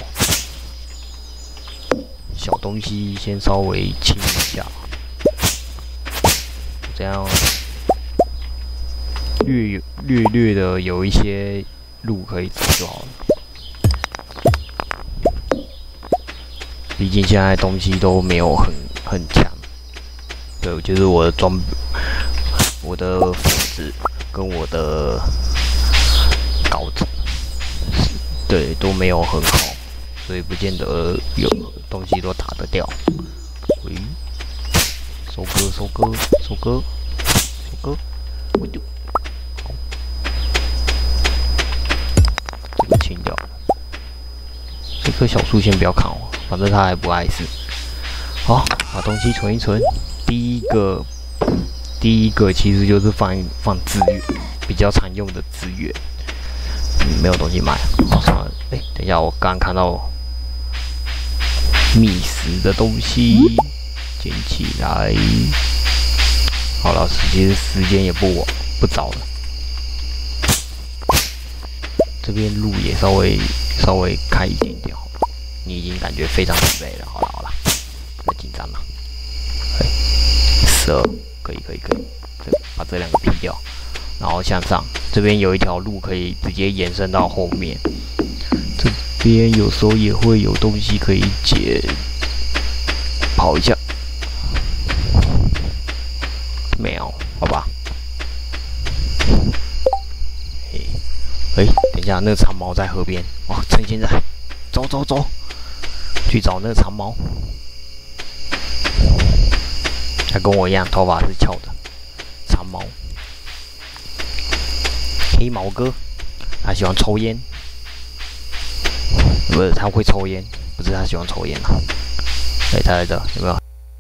小东西先稍微清一下，这样略的有一些路可以走就好了。毕竟现在东西都没有很强，对，就是我的我的斧子跟我的镐子，对，都没有很好，所以不见得有东西都打得掉。收割，我就好，这个清掉。这棵小树先不要砍哦，反正它还不碍事。好，把东西存一存。第一个其实就是放资源，比较常用的资源。没有东西买，好，算了。等一下，我刚看到觅食的东西，捡起来。好了，其实时间也不早了。这边路也稍微开一点点好了。你已经感觉非常疲惫了。好了，不要紧张了。12，可以，把这两个劈掉，然后向上。这边有一条路可以直接延伸到后面。这边有时候也会有东西可以捡，跑一下。没有，好吧。等一下，那个长毛在河边哦，趁现在，走，去找那个长毛。他跟我一样，头发是翘的，长毛，黑毛哥，他喜欢抽烟，不是他会抽烟，不是他喜欢抽烟啊。他在这，有没有？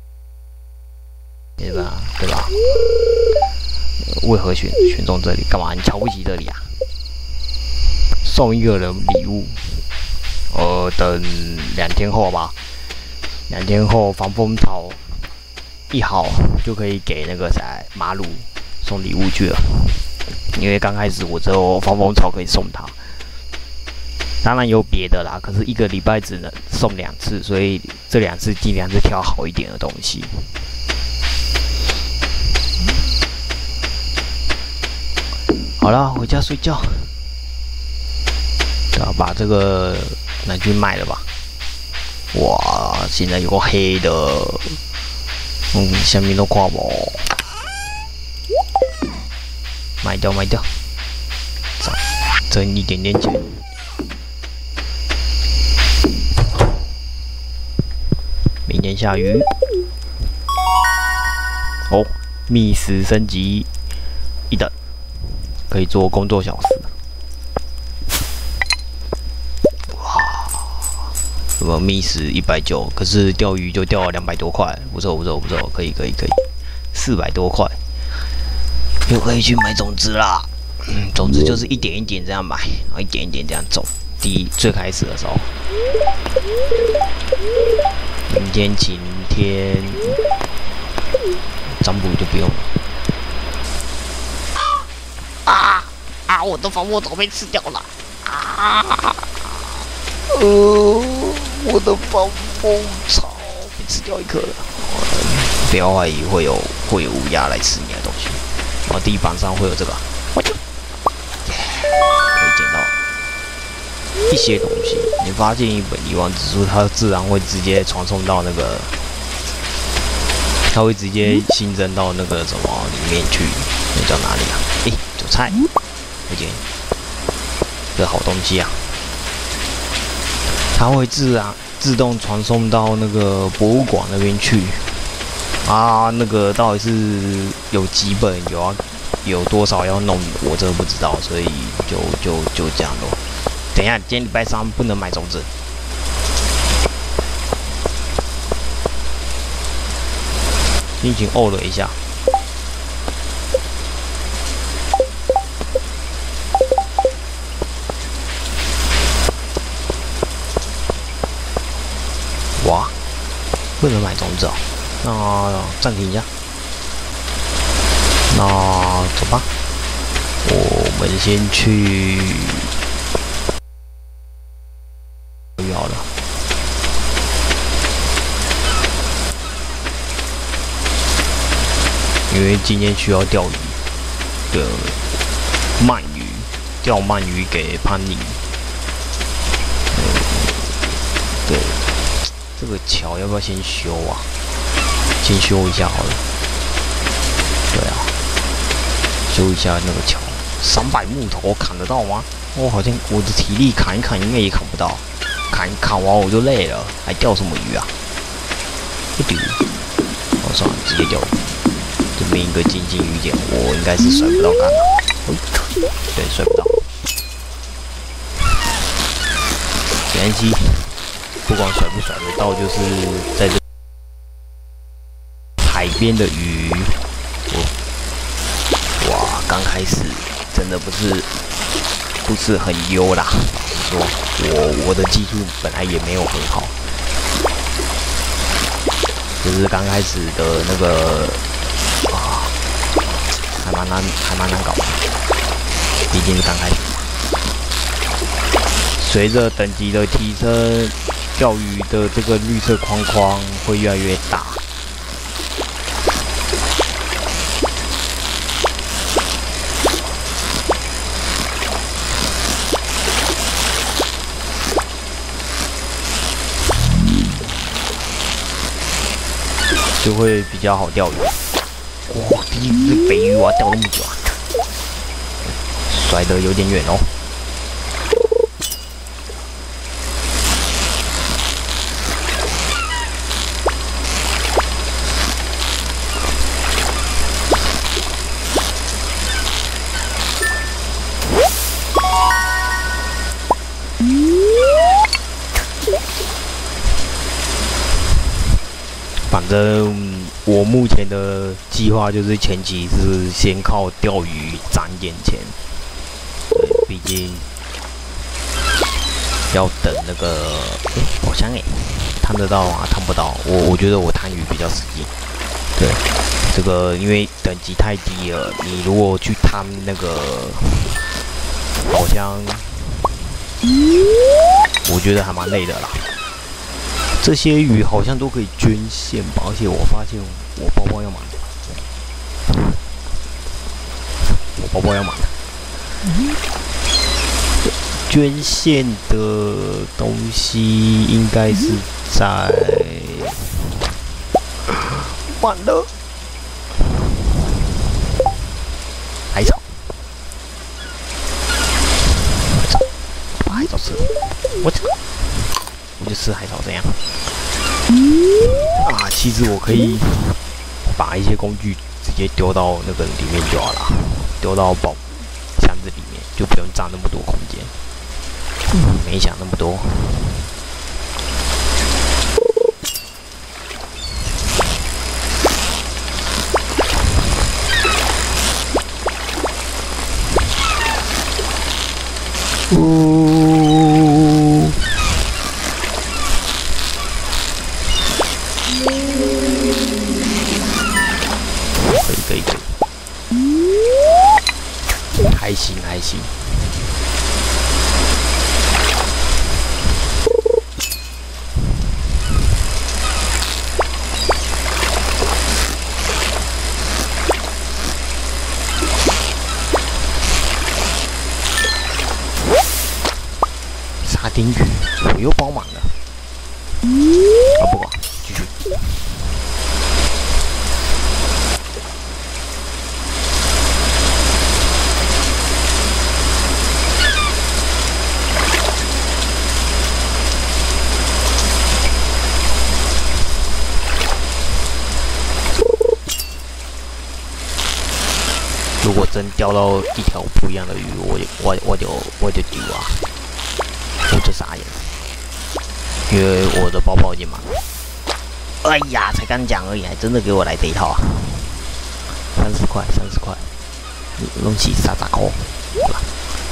对吧？为何选中这里？干嘛？你瞧不起这里啊？送一个人礼物，等2天后吧。2天后防风草一好，就可以给那个马鲁送礼物去了。因为刚开始我只有防风草可以送他，当然有别的啦，可是1个礼拜只能送2次，所以这2次尽量是挑好一点的东西。好了，回家睡觉。要把这个拿去卖了吧。哇，现在有个黑的，下面都看不，卖掉，挣一点点钱。明天下雨。哦，觅食升级1等，可以做工作小时。什么觅食190，可是钓鱼就钓了200多块，不错，可以，400多块，又可以去买种子啦。种子就是一点一点这样买，然后一点一点这样种。最开始的时候，明天晴天，占卜就不用了。我的防火草被吃掉了。 我的暴风草被吃掉一颗了。不要怀疑会有乌鸦来吃你的东西。然后地板上会有这个，可以捡到一些东西。你发现一本遗忘之书，它自然会直接传送到那个，它会直接新增到那个什么里面去。那叫哪里啊？韭菜，而且这好东西啊，它会自动传送到那个博物馆那边去。啊，那个到底是有几本，有多少要弄，我真的不知道，所以就这样咯。等一下，今天礼拜三不能买种子。心情呕了一下。哇，不能买种子哦。那暂停一下，那走吧。我们先去鱼好了，因为今天需要钓鱼的鳗鱼，钓鳗鱼给潘妮。对，这个桥要不要先修啊？先修一下好了。对啊，修一下那个桥。300木头砍得到吗？我好像我的体力砍一砍应该也砍不到，砍完我就累了，还钓什么鱼啊？不丢。哦，算了，直接钓鱼。这边一个金金鱼点，我应该是甩不到竿了。对，甩不到。没关系，不管甩不甩得到，就是在这。海边的鱼，哇，刚开始真的不是很优啦。说我的技术本来也没有很好，就是刚开始的那个还蛮难搞的，毕竟是刚开始。随着等级的提升，钓鱼的这个绿色框框会越来越大。就会比较好钓鱼。哇，第一只北鱼我要钓那么久啊，甩得有点远哦。反正我目前的计划就是前期是先靠钓鱼攒点钱，对，毕竟要等那个宝箱摊得到吗？摊不到，我觉得我摊鱼比较实际。对，这个因为等级太低了，你如果去摊那个宝箱，我觉得还蛮累的啦。这些鱼好像都可以捐献吧，而且我发现我包包要满了，我包包要满了。捐献的东西应该是在满了海草，把海草吃了，我就吃海草这样。啊，其实我可以把一些工具直接丢到那个里面就好了，丢到宝箱子里面，就不用占那么多空间。没想那么多。可以，还行。 丁鱼，我又包满了。啊，不管，继续。如果真钓到一条不一样的鱼，我就丢啊，我就傻眼了，因为我的包包已经满了。哎呀，才刚讲而已，还真的给我来这一套啊！30块，弄起30块，好啦。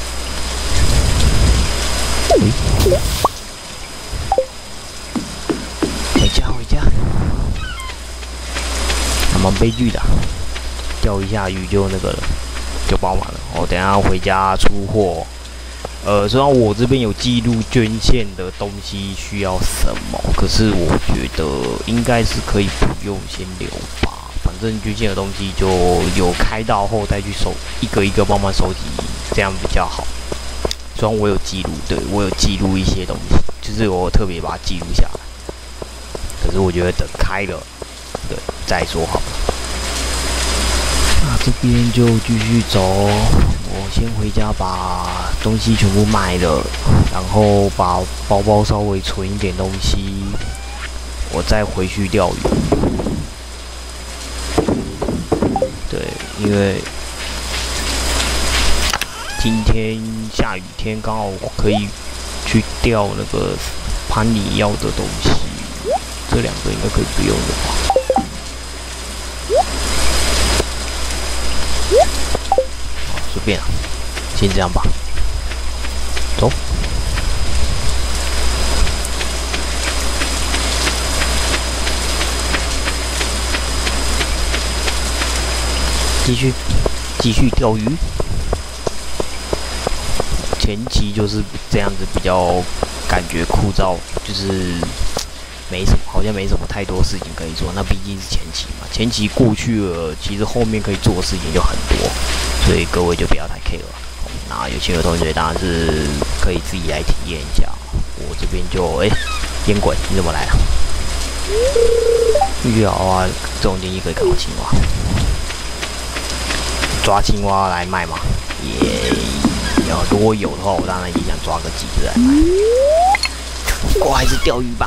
回家，还蛮悲剧的。钓一下鱼就那个了，就包满了。我等一下回家出货。虽然我这边有记录捐献的东西需要什么，可是我觉得应该是可以不用先留吧。反正捐献的东西就有开到后再去一个一个慢慢收集，这样比较好。虽然我有记录，对我有记录一些东西，就是我特别把它记录下来。可是我觉得等开了，对再说好了。那这边就继续走，我先回家把东西全部卖了，然后把包包稍微存一点东西，我再回去钓鱼。对，因为今天下雨天，刚好我可以去钓那个潘尼要的东西，这2个应该可以不用的吧。随便啊，先这样吧。走。继续钓鱼。前期就是这样子，比较感觉枯燥，就是没什么，好像没什么太多事情可以做。那毕竟是前期嘛，前期过去了，其实后面可以做的事情就很多，所以各位就不要太 care 了。那有兴趣的同学当然是可以自己来体验一下。我这边就烟鬼，你怎么来了？玉鳌啊，这种天气可以看到青蛙，抓青蛙来卖吗？如果有的话，我当然也想抓个几只来卖。我还是钓鱼吧。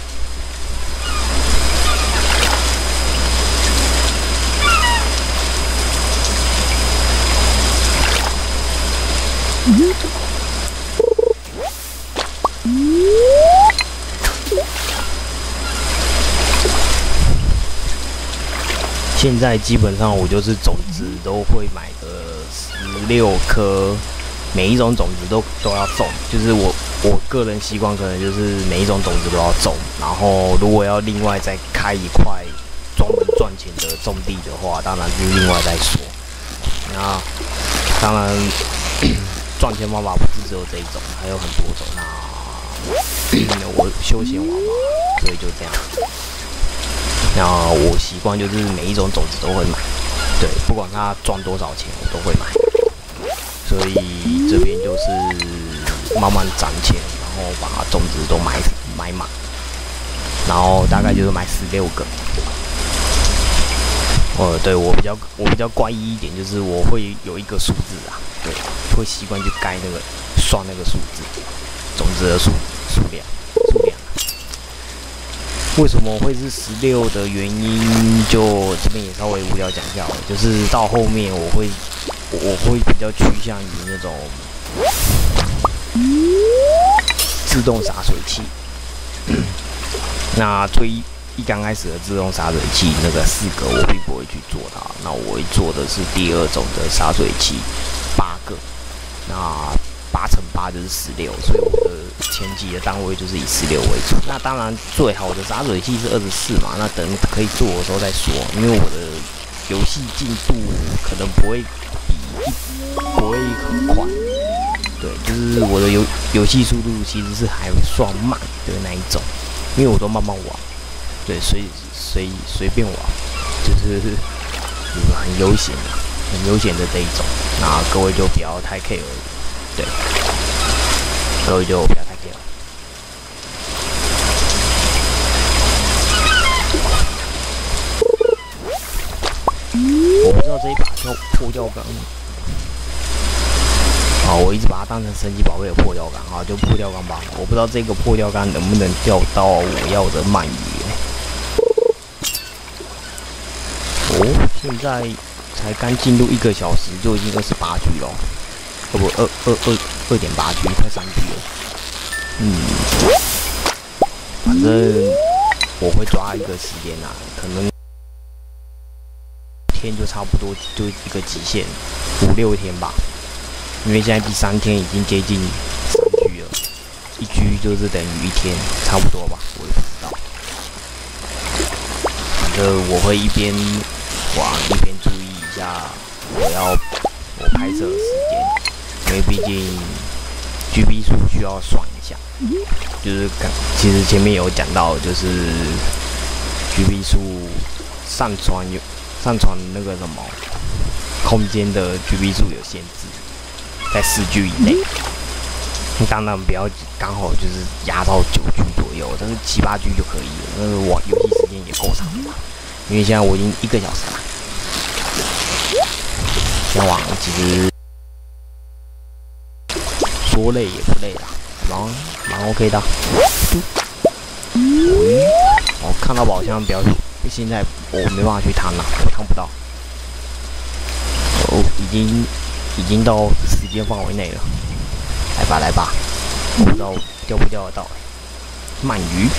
现在基本上我就是种子都会买个16颗，每一种种子都要种。就是我个人习惯可能就是每一种种子都要种，然后如果要另外再开一块专门赚钱的种地的话，当然是另外再说。那当然赚钱方法不是只有这一种，还有很多种。那我休闲玩嘛，所以就这样。那我习惯就是每一种种子都会买，对，不管它赚多少钱我都会买，所以这边就是慢慢攒钱，然后把种子都买满，然后大概就是买16个。对我比较怪异一点，就是我会有一个数字啊，对，会习惯去盖那个算那个数字，种子的数量。为什么会是16的原因，就这边也稍微无聊讲一下，就是到后面我会比较趋向于那种自动洒水器。那一刚开始的自动洒水器那个4个我并不会去做它，那我会做的是第2种的洒水器，8个，那8乘8就是16，所以我的前期的单位就是以16为主。那当然最好的洒水器是24嘛，那等可以做的时候再说，因为我的游戏进度可能不会很快，对，就是我的游戏速度其实是还算慢的那一种，因为我都慢慢玩，对，随便玩，就是很悠闲的这一种。那各位就不要太 care，对，各位就不要太 care。 破吊杆。啊，我一直把它当成神奇宝贝的破吊杆啊，就破吊杆吧。我不知道这个破吊杆能不能钓到我要的鳗鱼。哦，现在才刚进入1个小时，就已经28局了。不，2.8局，快3局了。反正我会抓一个时间啊，可能天就差不多就一个极限，5、6天吧。因为现在第3天已经接近3局了，1局就是等于1天，差不多吧，我也不知道。反正我会一边玩一边注意一下我拍摄的时间，因为毕竟 GB 数需要算一下。就是其实前面有讲到，就是 GB 数上传那个什么空间的 GB 数有限制。在4G 以内，当然不要刚好就是压到9G 左右，但是7、8G 就可以了。那个我游戏时间也够长了，因为现在我已经1个小时了。这样玩其实说累也不累啦，蛮 OK 的。我看到宝箱标记，现在我没办法去贪了，我贪不到。已经到时间范围内了，来吧，我不知道钓不钓得到鳗鱼，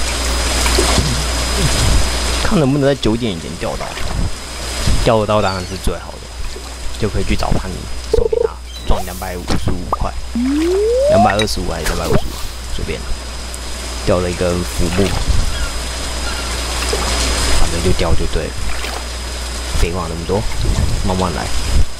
看能不能在9点以前钓到，钓得到当然是最好的，就可以去找潘尼送给他，赚255块，225还是255，随便，钓了一个浮木，反正就钓就对了，废话那么多，慢慢来。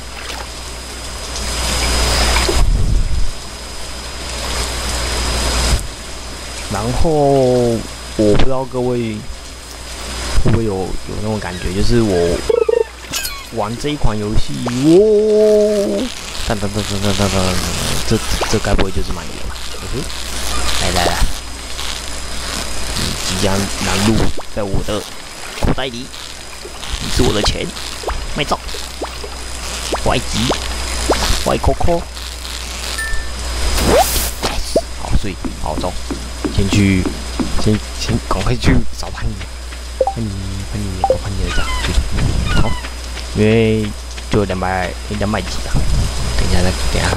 然后我不知道各位会不会有那种感觉，就是我玩这一款游戏，这该不会就是鳗鱼吧？来，即将南路在我的口袋里，你是我的钱，卖照，外籍，外 Coco， 好睡，好中。先赶快去找潘尼的家去。好，因为就200几了，等一下。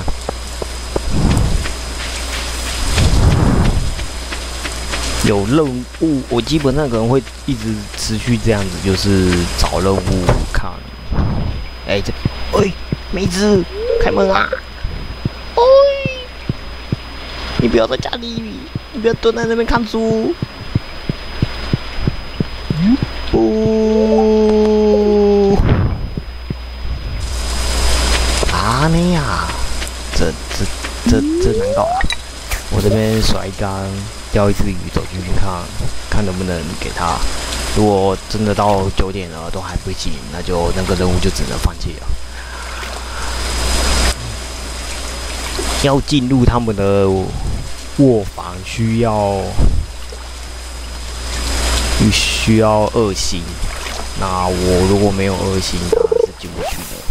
有任务，我基本上可能会一直持续这样子，就是找任务看。梅子，开门啊！你不要在家里，你不要蹲在那边看书。那呀，这难搞了。我这边甩一竿，钓一只鱼，走进去看能不能给他。如果真的到9点了都还不行，那个任务就只能放弃了。要进入他们的卧房需要2星，那我如果没有2星，当然是进不去的。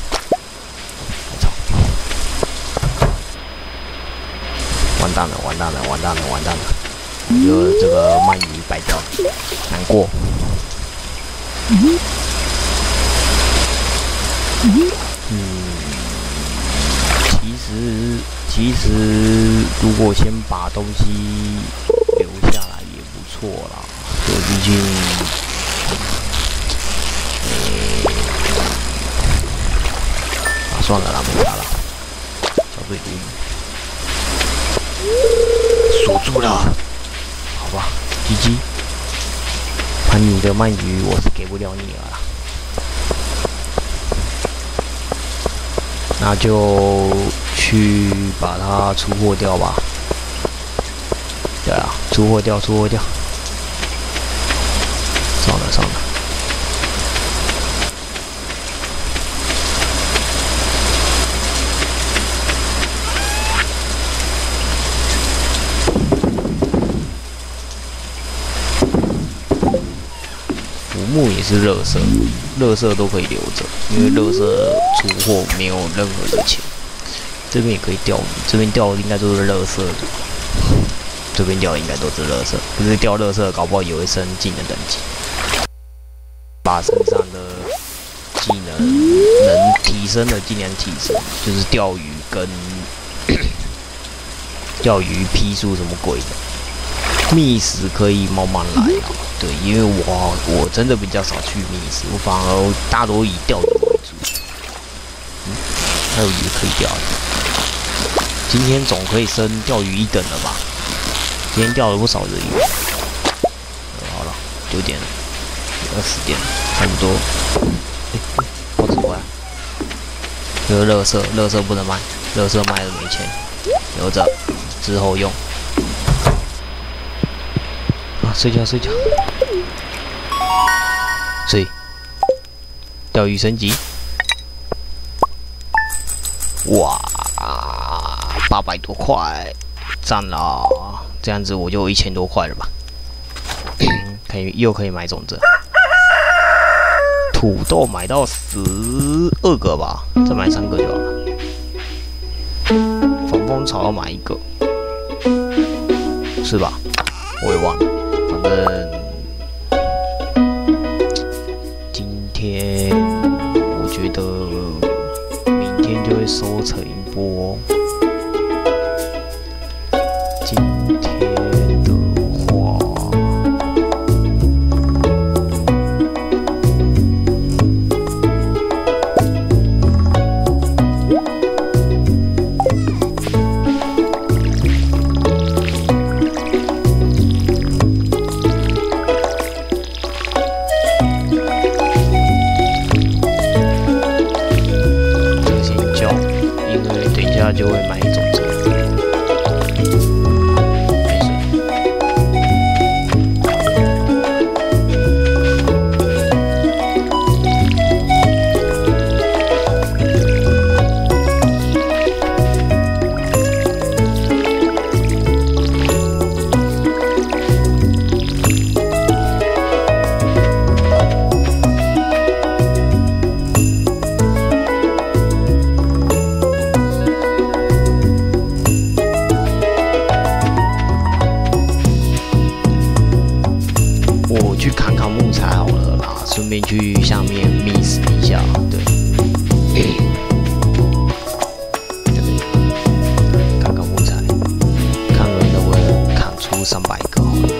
完蛋了！我觉得这个鳗鱼白掉了，难过。其实如果先把东西留下来也不错啦，就毕竟，算了啦，没差啦，小队鱼锁住了，好吧，GG，潘尼的鳗鱼我是给不了你了啦。那就去把它出货掉吧。对啊，出货掉。算了。浮木。 木也是垃圾，垃圾都可以留着，因为垃圾出货没有任何的钱。这边也可以钓鱼，这边钓的应该都是垃圾的，这边钓的应该都是垃圾，可是钓垃圾搞不好也会升技能等级，把身上的技能能提升的尽量提升，就是钓鱼跟钓鱼批数什么鬼的，觅食可以慢慢来啊。对，因为我真的比较少去觅食，我反而大多以钓鱼为主。还有鱼可以钓的，今天总可以升钓鱼1等了吧？今天钓了不少的鱼。好了，9点了，10点了，差不多。报纸回来。这个垃圾不能卖，垃圾卖了没钱，留着之后用。啊，睡觉。睡。钓鱼升级。哇，800多块，赞啦！这样子我就有1000多块了吧？又可以买种子。土豆买到12个吧，再买3个就好了。防风草要买1个，是吧？我也忘了，反正今天我觉得明天就会收成一波。今天的话，这个先交，因为等一下就会买种子。我去砍木材好了啦，顺便去下面觅食一下，对。砍木材，看能不能砍出300个好了。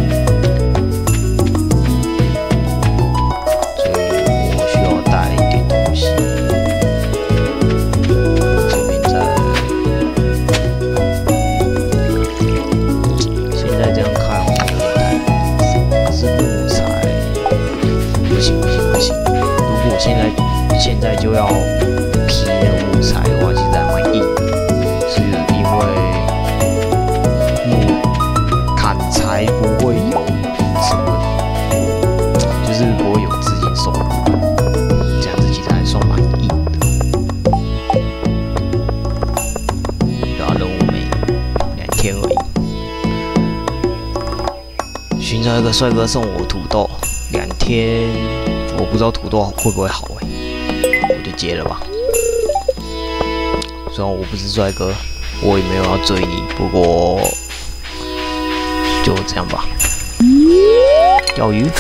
所以我需要带一点东西，顺便现在这样看。如果现在就要劈那个木材的话，其实还蛮硬的，是因为砍柴不会有什么，就是不会有资金收入，这样子其实还算蛮硬的。然后任务没2天而已，寻找一个帅哥送我土豆，2天。我不知道土豆会不会好我就接了吧。虽然我不是帅哥，我也没有要追你，不过就这样吧。钓鱼。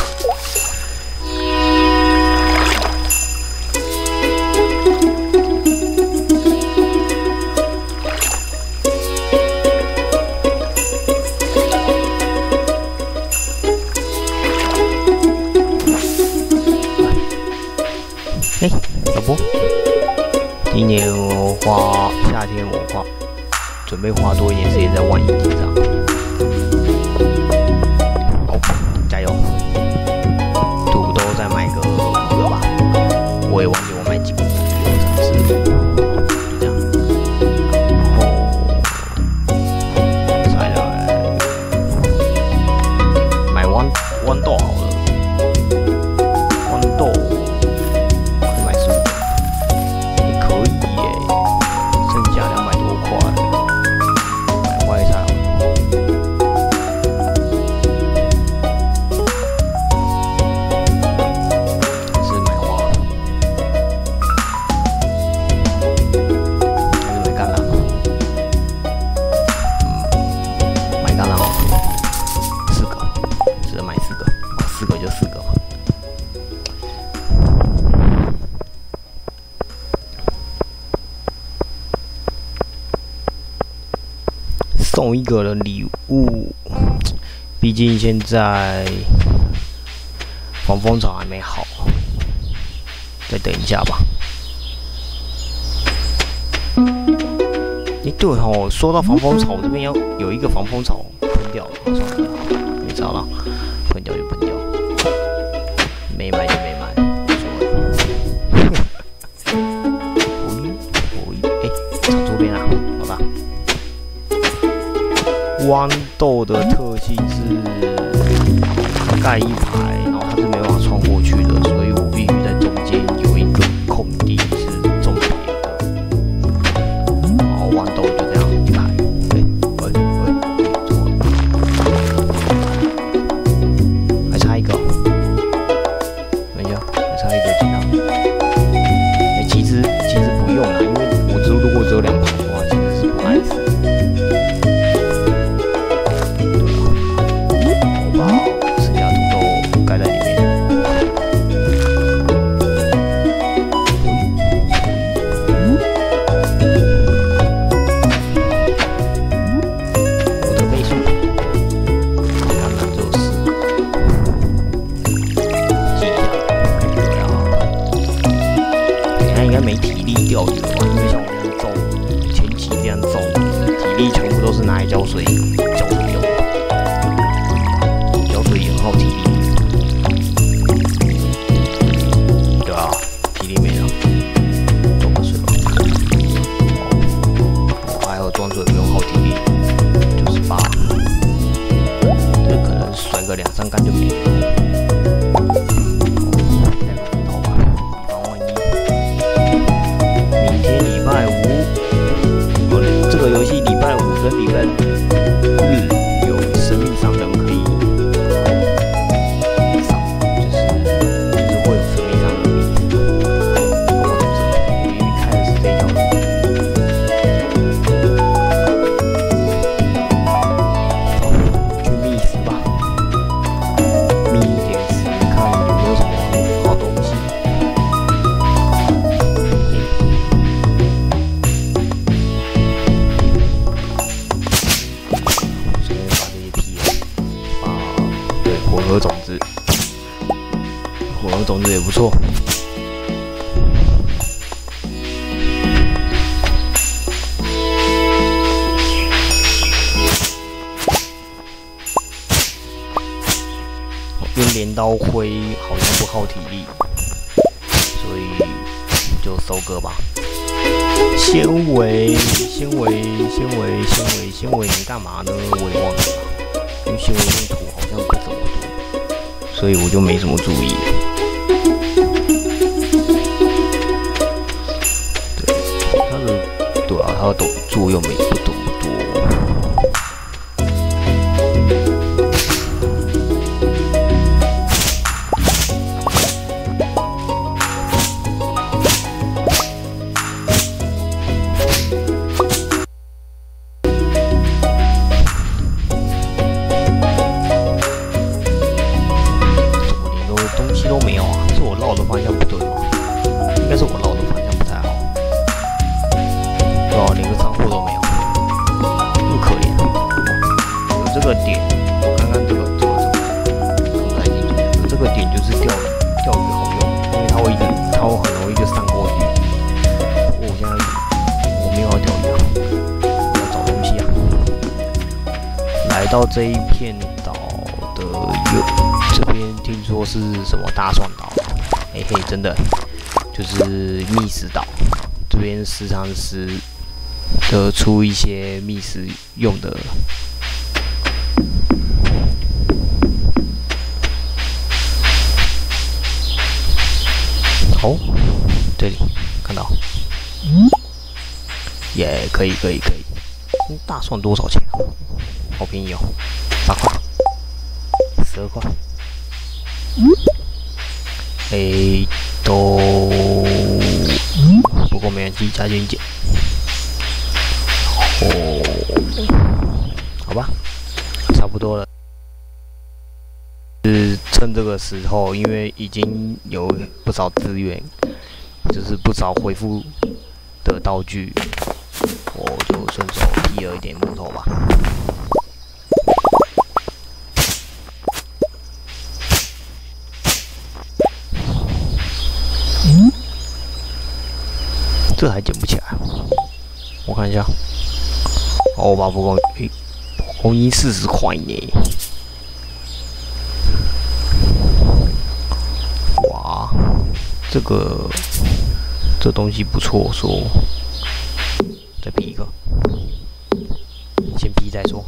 老婆，今年夏天我准备花多一点时间在玩影机上。好，加油！土豆再买个5个吧，我也忘记我买几个，就这样。然后再来买豌豆好了，豌豆。剩下200多块，买外菜。 送一个人礼物，毕竟现在防风草还没好，再等一下吧。对哦，说到防风草，我这边要有一个防风草喷掉了，算了，没差了，喷掉就喷掉，没买就没买，无所谓。长左边啊，好吧。豌豆的特性是盖一排，然后它是没办法穿过去的，所以我必须在中间有一个空地是种别的。然后豌豆就这样一排，错了，还差一个，没有，还差一个进来。其实不用啦，因为如果只有2排的话，其实是不 nice。没体力钓鱼的话，因为像我这样种，前期这样种，体力全部都是拿来浇水用的，浇水也很耗体力，对啊，体力没了，装个水吧。还有装水不用耗体力，98，这可能甩个2-3竿就没了。这个游戏礼拜5跟礼拜日有神秘商人可以上，就是会有神秘商人的意思。我懂这个，我因为开的是这一条路。去觅食吧，觅一点食，看有没有什么好东西。混合种子也不错。用镰刀挥好像不耗体力，所以就收割吧。纤维能干嘛呢？我也忘了，因为纤维用途好像不怎么多，所以我就没什么注意。它的作用没不多。东西都没有啊，是我绕的方向不对吗？应该是我绕的方向不太好。对啊，连个账户都没有，那么可怜。有这个点，刚刚这个看不太清楚。有这个点就是钓鱼好用，因为它会很容易就上过鱼。我现在我没有要钓鱼啊，我要找东西啊。来到这一片岛的这边听说是什么大蒜岛，嘿嘿，真的就是觅食岛。这边时常是得出一些觅食用的。哦，这里看到，也可以。大蒜多少钱？好便宜哦，8块，12块。不过没关系，加减减。好吧，差不多了。是趁这个时候，因为已经有不少资源，就是不少恢复的道具，我就顺手批积了一点木头吧。这还捡不起来，我看一下。哦，我把蒲公英40块呢。哇，这东西不错，说再劈一个，先劈再说。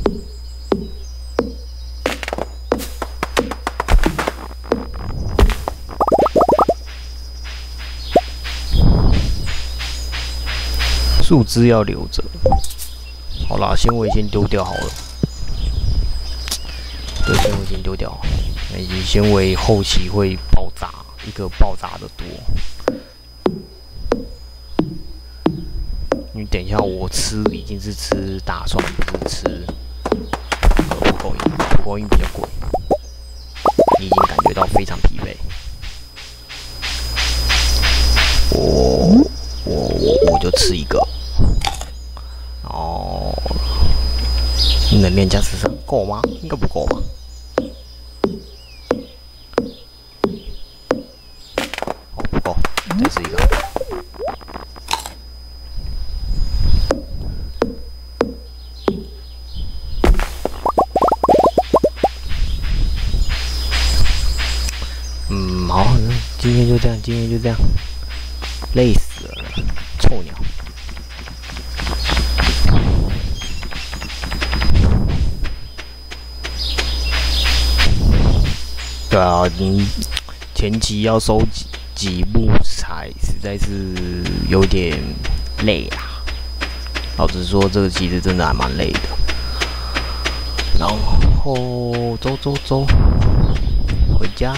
树枝要留着。好啦，纤维先丢掉好了。对，纤维先丢掉。以及纤维后期会爆炸，一个爆炸的多。因为等一下我吃已经是吃大蒜，不是吃蒲公英。蒲公英比较贵，你已经感觉到非常疲惫。我就吃一个。哦，能量加持上够吗？应该不够吧。哦，不够，再吃一个。好，今天就这样，累死了，臭鸟。对啊，你前期要收集木材，实在是有点累啊。老实说，这个其实真的还蛮累的。然后走，回家。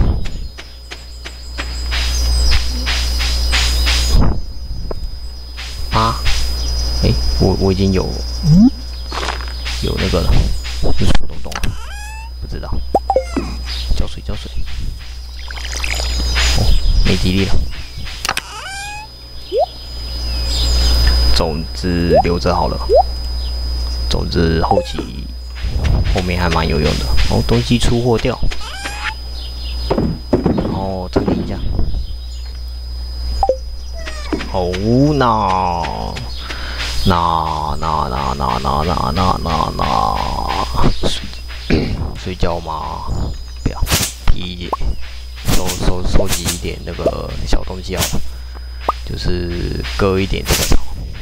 啊，我已经有那个了，是什么东东啊？不知道。浇水。哦，没激励了。种子留着好了，种子后面还蛮有用的。哦，东西出货掉，然后整理一下。哦，睡觉吗？不要，收集一点那个小东西好了，就是割一点这个草。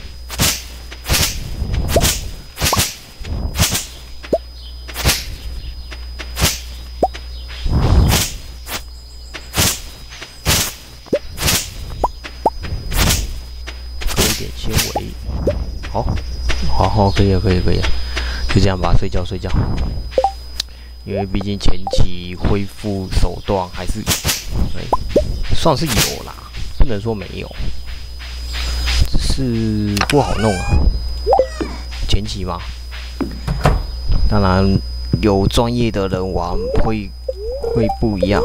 割一点纤维，好，可以了，就这样吧，睡觉。因为毕竟前期恢复手段还是，算是有啦，不能说没有，只是不好弄啊。前期嘛，当然有专业的人玩会不一样。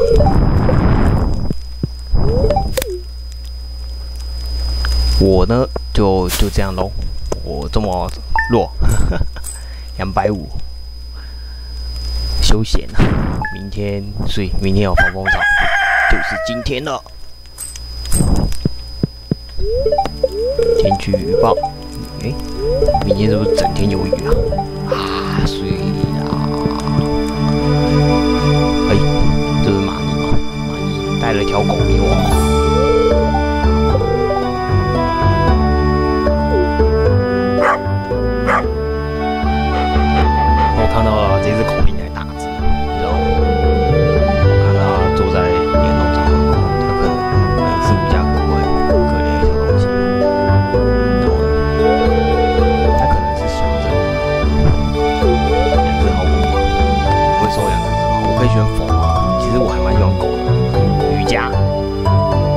我呢就这样咯，我这么弱，250。休闲啊，明天有防风草，就是今天了。天气预报，明天是不是整天有雨啊？睡啦。这是马尼吗？马尼带了条狗给我。我看到了这只狗应该大只，然后我看到它坐在一个农场，它可能是无家可归，可怜的小东西。然后它可能是想着2只好狗吧，我会收2只好，我可以选否啊。其实我还蛮喜欢狗的，瑜伽。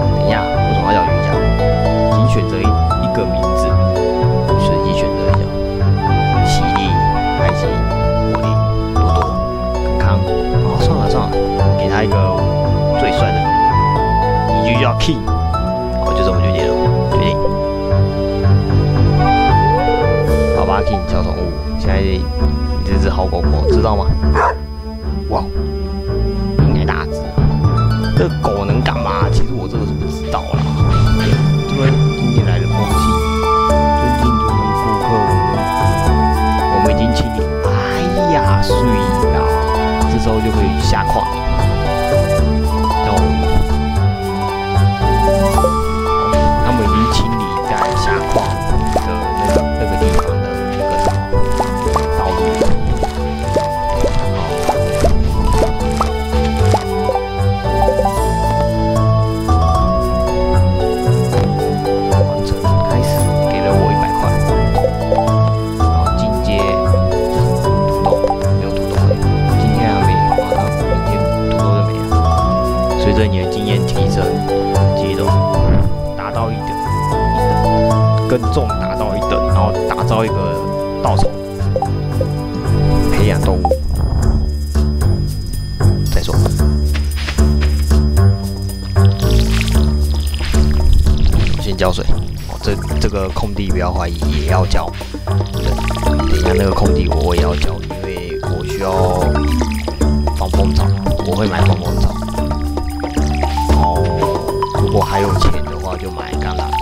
Lucky 小宠物，现在你这只好狗狗知道吗？哇，应该大只。这狗能赶吗？其实我这个是不知道啦。因为今天来的风气，尊敬主人顾客，我们已经清理。哎呀，睡啦，这时候就可以下矿。他们已经清理在下矿的那个地方的那个道路。完成，开始给了我100块，然后进阶土豆没有土豆而已，今天还没，那明天土豆就没了。随着你的经验提升，节奏达到一等，耕种达到一等，然后打造一个稻草，培养动物。再说，先浇水。哦，这个空地不要怀疑，也要浇。对，等一下那个空地我也要浇，因为我需要防风草，我会买防风草。如果还有钱的话，就买橄榄。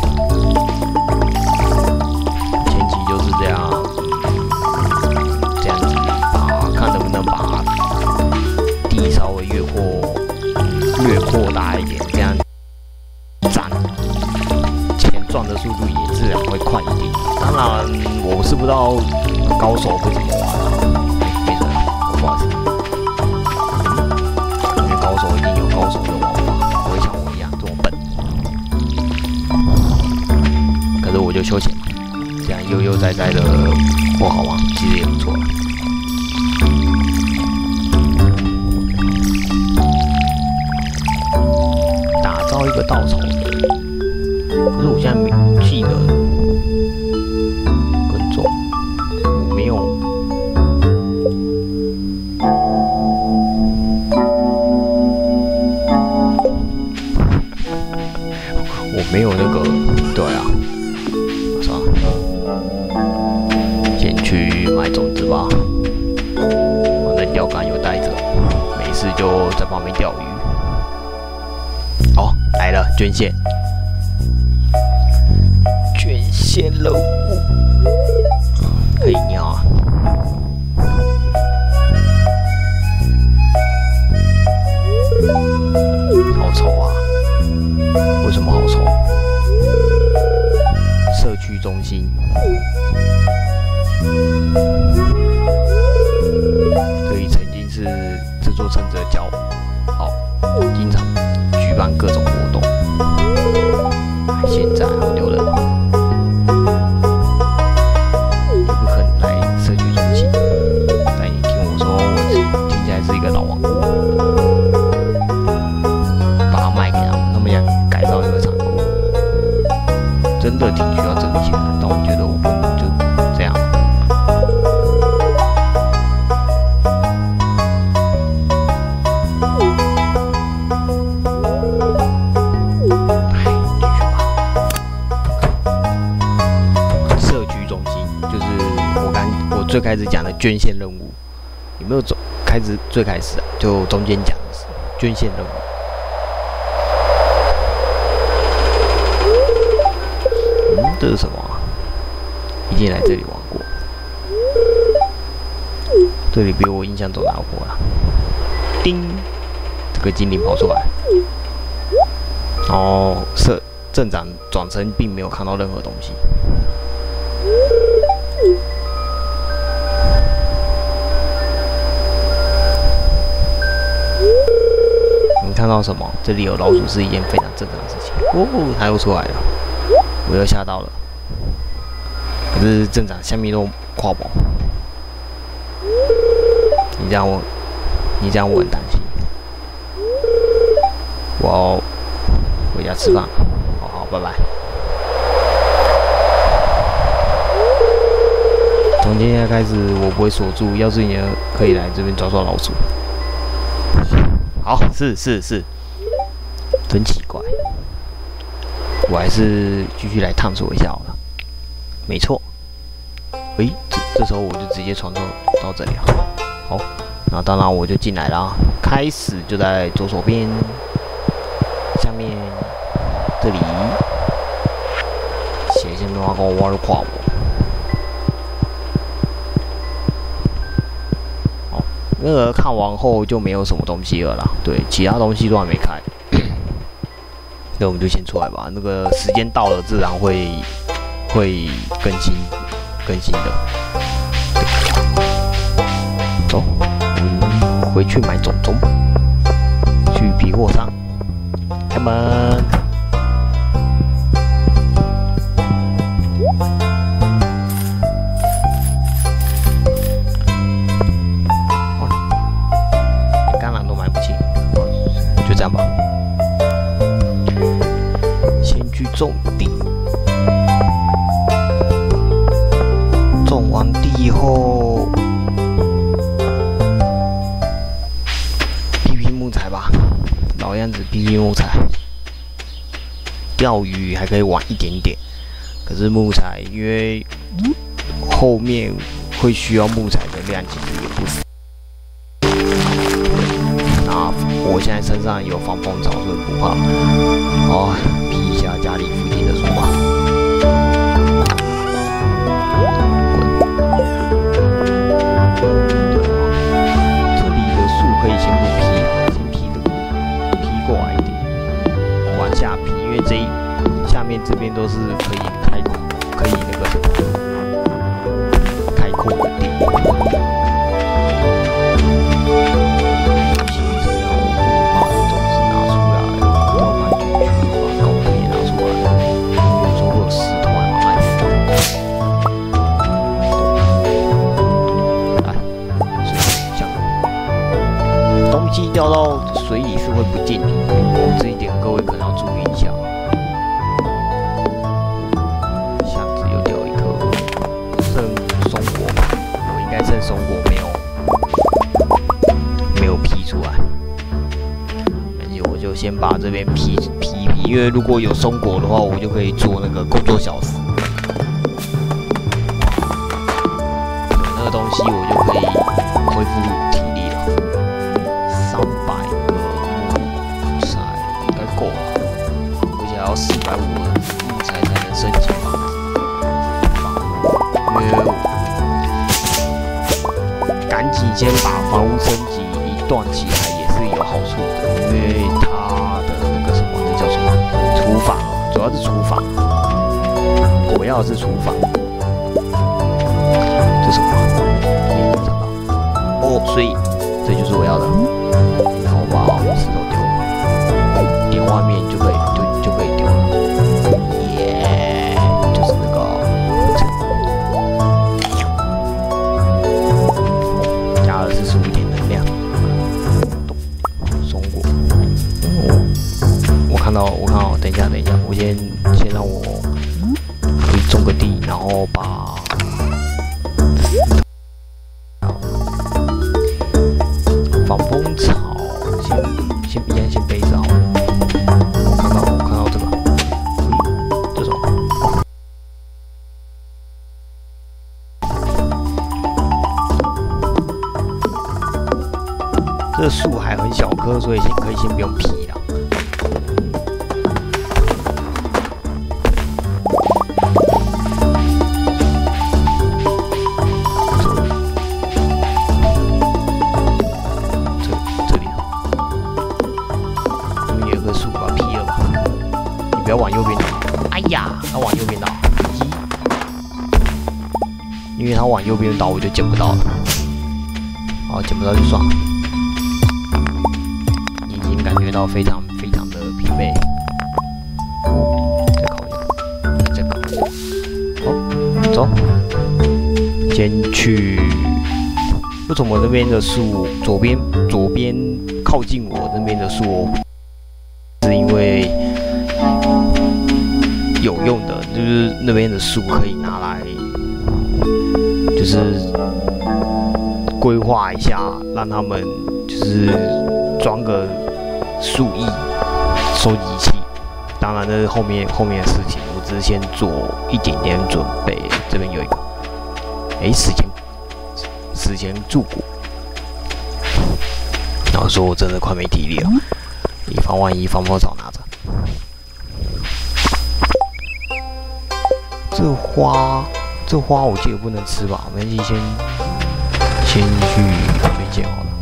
前期就是这样子看能不能把地稍微越扩大一点，这样钱赚的速度也自然会快一点。当然，我是不知道高手会怎么玩啊。没事，不好意思，因为高手一定有高手的玩法，不会像我一样这么笨。可是我就休闲，这样悠悠哉哉的不好吗？其实也不错。打造一个稻草人，可是我现在没记得耕种，我没有。我没有那个，对啊，算了，先去买种子吧。反正钓竿有带着，没事就在旁边钓鱼。哦，来了，捐献，捐献任务，可以尿啊。好丑啊！为什么好丑？社区中心，这里曾经是这座城市的骄傲，经常举办各种活动。现在好丢人，也不可能来社区中心。但你听我说，我听起来是一个老王国。真的挺需要这笔钱的，但我觉得我不能就这样。继续吧。社区中心就是我最开始讲的捐献任务，有没有最开始啊？就中间讲的是捐献任务。这是什么啊？一定来这里玩过，这里比我印象中的好过了。叮，这个精灵跑出来。哦，镇长转身并没有看到任何东西。你看到什么？这里有老鼠是一件非常正常的事情。哦，它又出来了。我又吓到了，可是镇长下面都跨步，你这样我很担心。我要回家吃饭，好，拜拜。从今天开始，我不会锁住，要是你可以来这边抓老鼠。好，是，真奇怪。我还是继续来探索一下好了。没错，这这时候我就直接传送到这里啊。好，那当然我就进来啦。开始就在左手边，下面这里写些东西跟我跨我。好，那个看完后就没有什么东西了啦。对，其他东西都还没开。那我们就先出来吧。那个时间到了，自然会更新的。走，我们回去买种种，去皮货商，开门。橄榄都买不起，就这样吧。先去种地，种完地以后。木材吧，老样子劈木材。钓鱼还可以晚一点点，可是木材因为后面会需要木材的量其实也不少。那我现在身上有防风草，所以不怕。好，劈一下家里附近的树吧。这里的树可以先不劈。过来一点，往下劈，因为下面这边都是可以可以那个什么开阔的地。其实要把种子拿出来，要把进去，把高土也拿出来，有时候会有石头还蛮碍事的。来，水箱，东西掉到水里是会不见底，这一点各位可能要注意一下。箱子又掉一颗，剩松果吧，我应该剩松果没有劈出来，而且我就先把这边劈，因为如果有松果的话，我就可以做那个工作小时，有那个东西我就可以恢复体力了。300个木材应该够了，而且还要450的木材才能升级房子。因为赶紧先把房屋升级一段起来也是有好处的，因为它的那个什么，那叫什么厨房，主要是厨房，我要的是厨房。这什么？没找到。哦，所以这就是我要的。然后把石头丢了，点外面就可以丢了。耶，就是那个加了45点能量。松果，我看到，等一下，我先让我可以种个地，然后把防风草先背着好了。我看到这个，这种。这个树还很小棵，所以可以先不用劈了。不要往右边倒，哎呀，它往右边倒，因为它往右边倒，我就捡不到了。好，捡不到就算了。你已经感觉到非常的疲惫。再烤一下，好，走，先去。为什么那边的树左边靠近我那边的树哦？是因为。有用的，就是那边的树可以拿来，就是规划一下，让他们就是装个树艺收集器。当然，这是后面的事情，我只是先做一点点准备。这边有一个，时间死前祝过，然后说我真的快没体力了，以防万一，防风草拿着。这花我记得不能吃吧？没关系，先去捐献好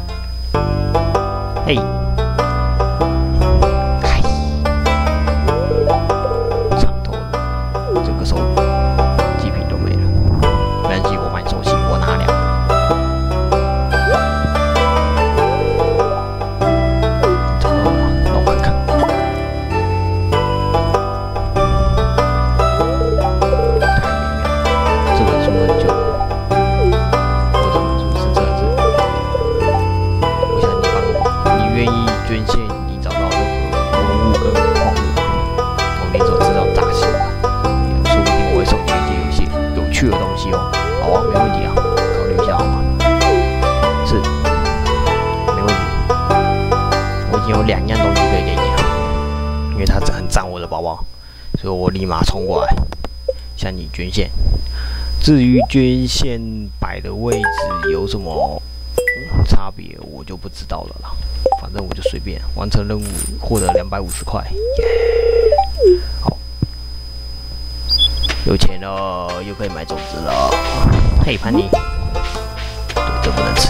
了。嘿。所以我立马冲过来向你捐献。至于捐献摆的位置有什么差别，我就不知道了啦。反正我就随便完成任务，获得250块。好，有钱了，又可以买种子了。嘿，潘妮，对，这不能吃。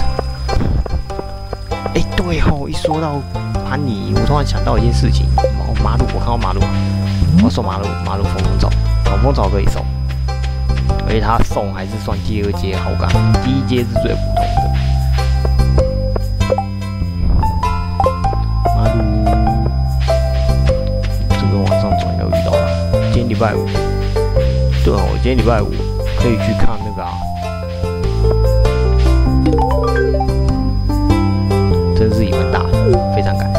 对吼，一说到潘妮，我突然想到一件事情。马路，我看到马路。我送马路防风草，防风草可以送，而且他送还是算第2阶好感，第1阶是最普通的。马路，这个往上走应该遇到了。今天礼拜5，对哦，我今天礼拜5可以去看那个真是一份大礼，非常感谢。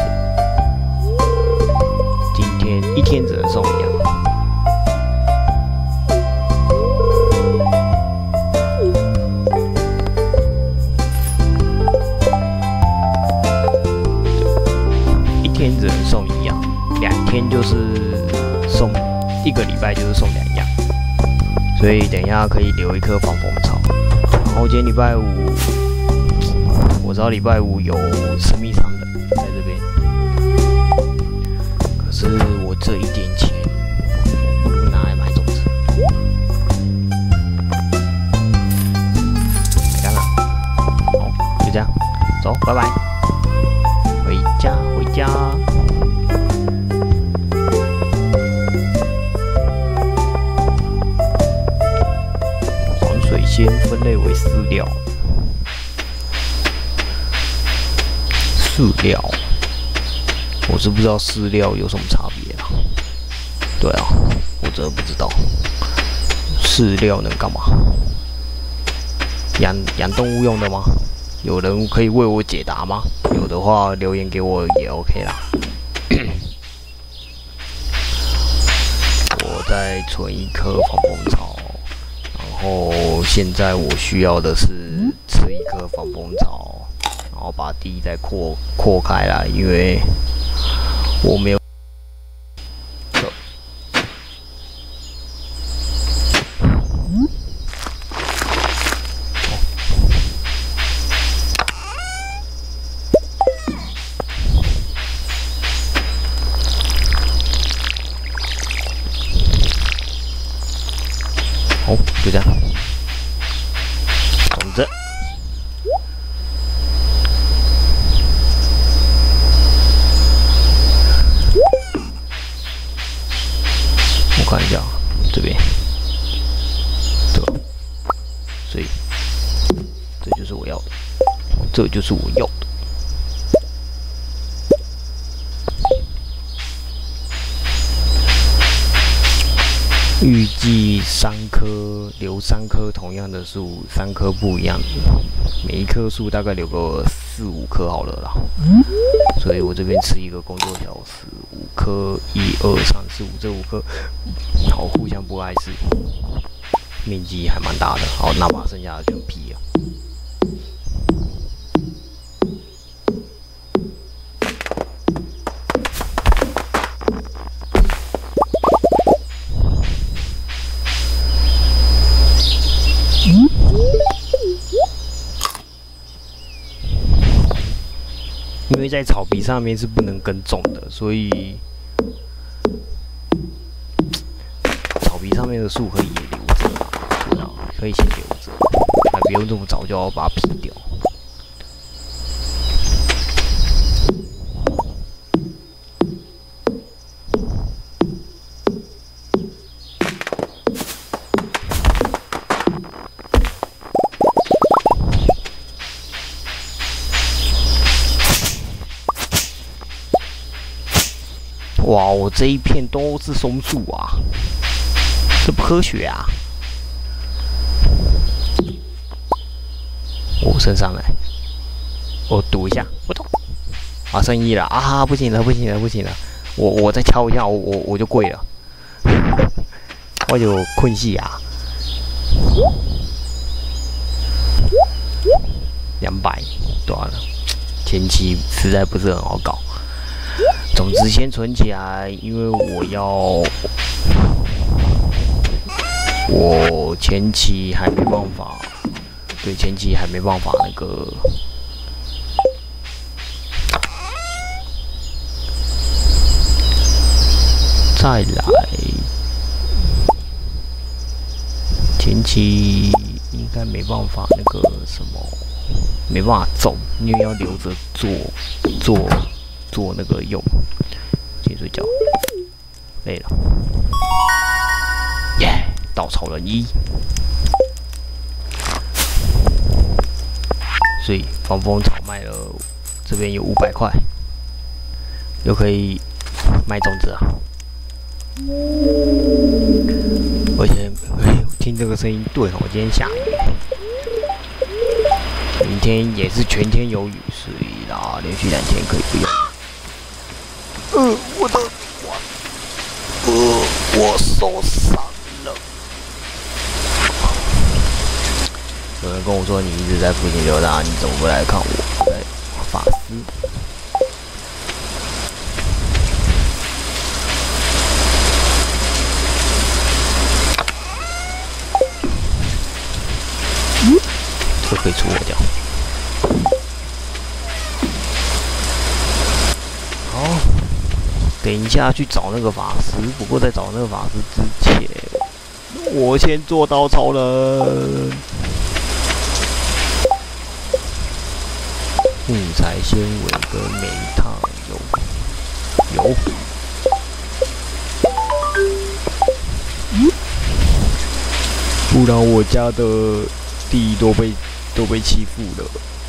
一天只能送1样。1天只能送1样，2天就是送1个礼拜就是送2样，所以等一下可以留1棵防风草。然后今天礼拜5，我知道礼拜5有神秘商人在这边。可是我这一点钱，我不如拿来买种子。来干了，好，就这样，走，拜拜，回家，回家。黄水仙分类为饲料，我是不知道饲料有什么差别啦。对啊，我真的不知道饲料能干嘛？养动物用的吗？有人可以为我解答吗？有的话留言给我也 OK 啦。我再存1棵防风草，然后现在我需要的是吃1棵防风草，然后把地再扩开来，因为我没有。好，就这样。种子。我看一下这边，对吧？所以这就是我要的，这就是我要的。预计3棵，留3棵同样的树，3棵不一样的，每一棵树大概留个4、5棵好了啦。所以我这边吃1个工作小时，5棵，1、2、3、4、5，这5棵，好互相不碍事，面积还蛮大的。好，那把剩下的全劈了。 因为在草皮上面是不能耕种的，所以草皮上面的树可以留着，可以先留着，还不用这么早就要把它劈掉。哇，我这一片都是松树啊，这不科学啊！我升上来，我赌一下，不动。啊，剩1了啊！不行了，不行了，不行了！我再敲一下，我就跪了，我就困死啊！200多了，前期实在不是很好搞。总之先存起来，因为我前期还没办法，对，前期还没办法那个。再来，前期应该没办法那个什么，没办法种，因为要留着做那个用。先睡觉，累了，耶！稻草人1，所以防风草卖了，这边有500块，又可以卖种子啊。而且，听这个声音，对哦，今天下雨，明天也是全天有雨，所以啦，连续2天可以不用。我受伤了。有人跟我说你一直在附近溜达，你怎么不来看我？对，法师。这可以除我掉。好。等一下去找那个法师，不过在找那个法师之前，我先做稻草人。木材纤维跟煤炭有，不然我家的地都被欺负了。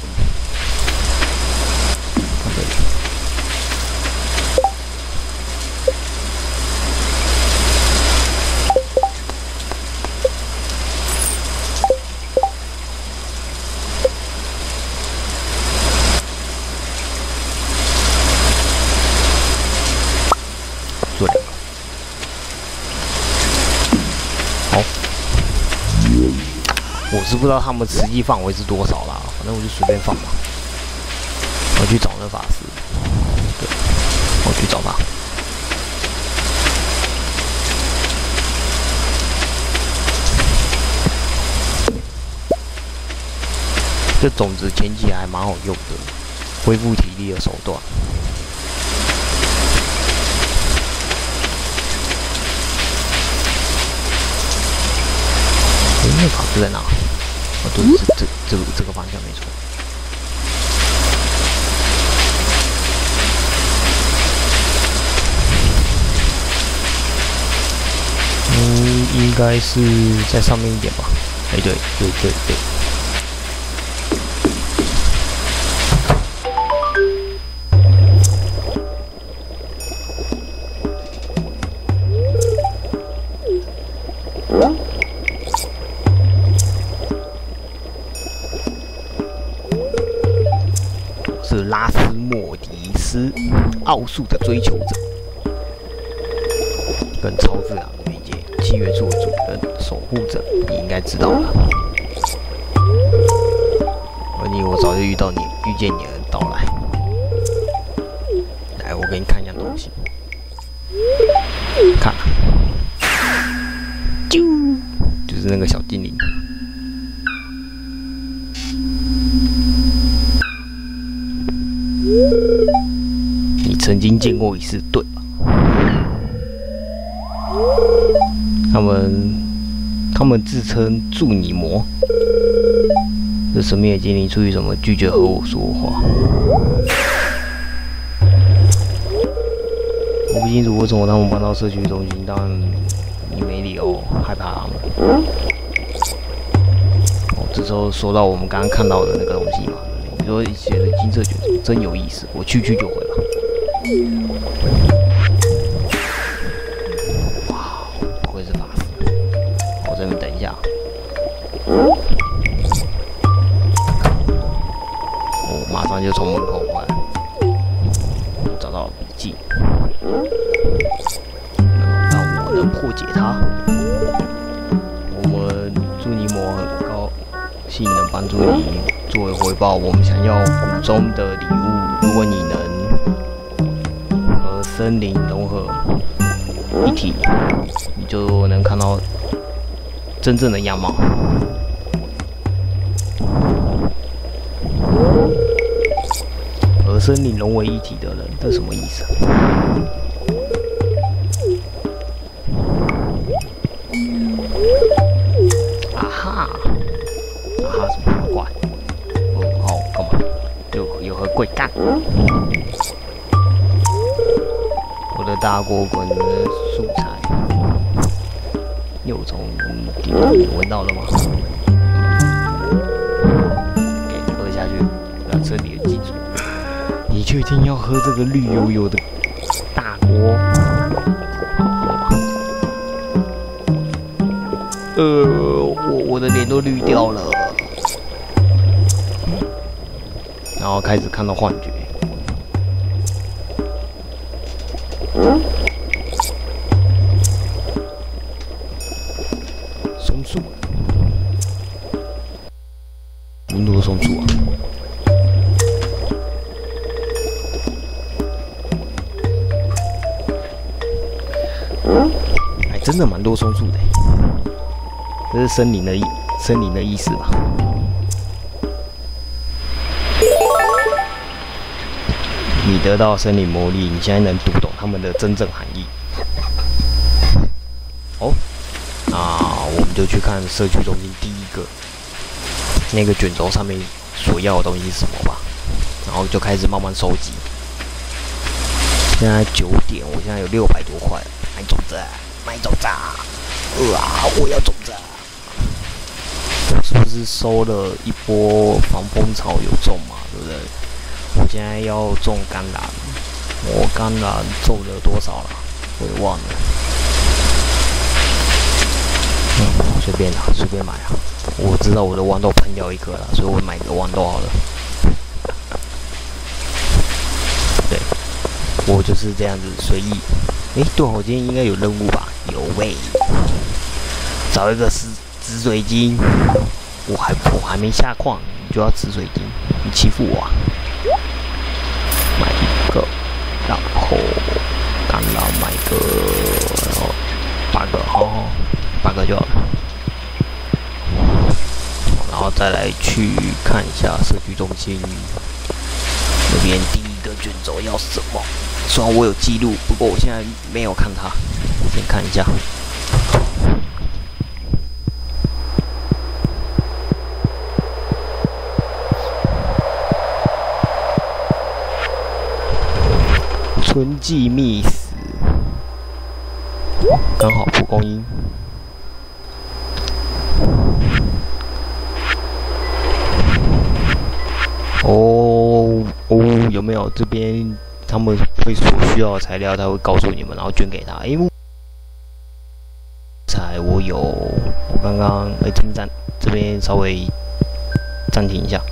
做2个，好，我是不知道他们实际范围是多少啦，反正我就随便放吧。我去找那法师，对，我去找他。这种子前期还蛮好用的，恢复体力的手段。那法师在哪？哦，对，这个方向没错。应该是在上面一点吧？哎，对。是拉斯莫迪斯，奥数的追求者，跟超自然的媒介，契约处的主人，守护者，你应该知道了。我早就遇见你的到来。来，我给你看一样东西，看，就是那个小精灵。 曾经见过一次，对吧？他们自称祝你魔。这神秘的精灵出于什么拒绝和我说话？我不清楚为什么他们搬到社区中心，但你没理由害怕他们。这时候说到我们刚刚看到的那个东西嘛，你说写的金色卷轴真有意思，我去就回吧。哇，不愧是法师！我这边等一下。我马上就从门口回来。我找到了笔记，让我能破解它。我们祝你魔很高兴能帮助你，作为回报，我们想要谷中的礼物。如果你能和森林融合一体，你就能看到真正的样貌。和森林融为一体的人，这什么意思？啊哈！什么怪？干嘛？有何贵干？我的大锅滚的素材，又从顶你闻到了吗？给喝下去，要这里的记住。你确定要喝这个绿油油的大锅？我的脸都绿掉了。然后开始看到幻觉。松树，很多松树啊。真的蛮多松树的，这是森林的意思吧？你得到森林魔力，你现在能读懂它们的真正含义。哦，那我们就去看社区中心第一个那个卷轴上面所要的东西是什么吧，然后就开始慢慢收集。现在9点，我现在有600多块，买种子。买种子啊！我要种子啊！我是不是收了一波防风草有种嘛？对不对？我现在要种甘蓝，我甘蓝种了多少了？我也忘了。随便啦，随便买啊！我知道我的豌豆喷掉一颗了，所以我买个豌豆好了。对，我就是这样子随意。对，我今天应该有任务吧？有喂，找一个紫水晶。我还没下矿，你就要紫水晶，你欺负我啊！买一个，然后刚刚买个，然后8个，好，8个就好了。然后再来去看一下社区中心那边第一个卷轴要什么。虽然我有记录，不过我现在没有看它，先看一下。春季觅食，刚好蒲公英。有没有这边？他们会所需要的材料，他会告诉你们，然后捐给他。我刚刚这边稍微暂停一下。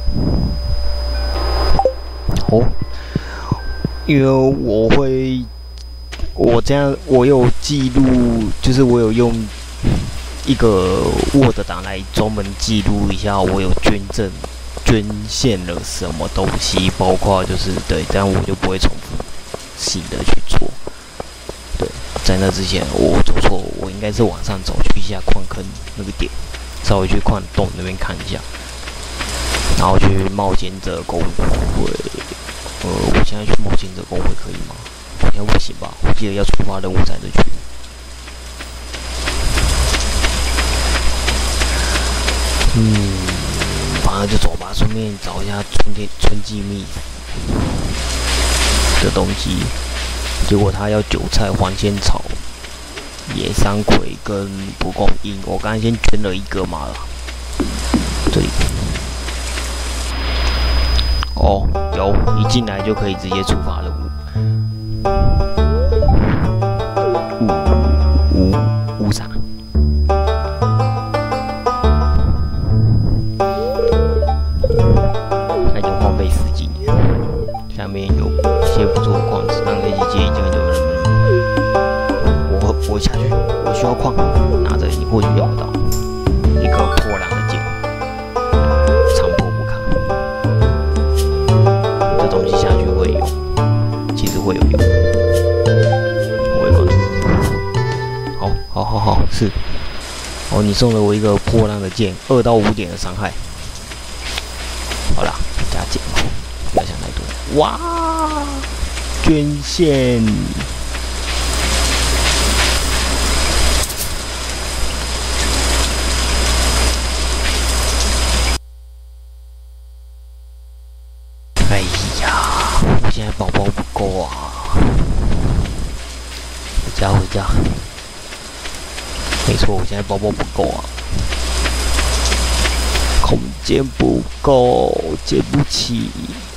因为我有记录，就是我有用一个 Word 档来专门记录一下我有捐献了什么东西，包括就是对，但我就不会重复性的去做。对，在那之前我做错，我应该是往上走去一下矿坑那个点，稍微去矿洞那边看一下，然后去冒险者公会，我现在去冒险者公会可以吗？好像不行吧？我记得要触发任务才能去。反正就走吧，顺便找一下春季蜜的东西。结果他要韭菜、黄仙草、野山葵跟蒲公英，我刚才先捐了一个嘛了。这里。哦，有，一进来就可以直接触发任务。乌啥？它已经荒废10几年，下面有一些不错的矿石，但可以接已经有人。我下去，我需要矿，拿着你或许用不到一颗破烂的剑，长破不堪。这东西下去会有，其实会有用。我也好，是。哦，你送了我一个破烂的剑，2到5点的伤害。好啦，加剑，不要想太多。哇，捐献。哎呀，我现在宝宝不够啊！回家。没错，我现在宝宝不够啊，空间不够，接不起。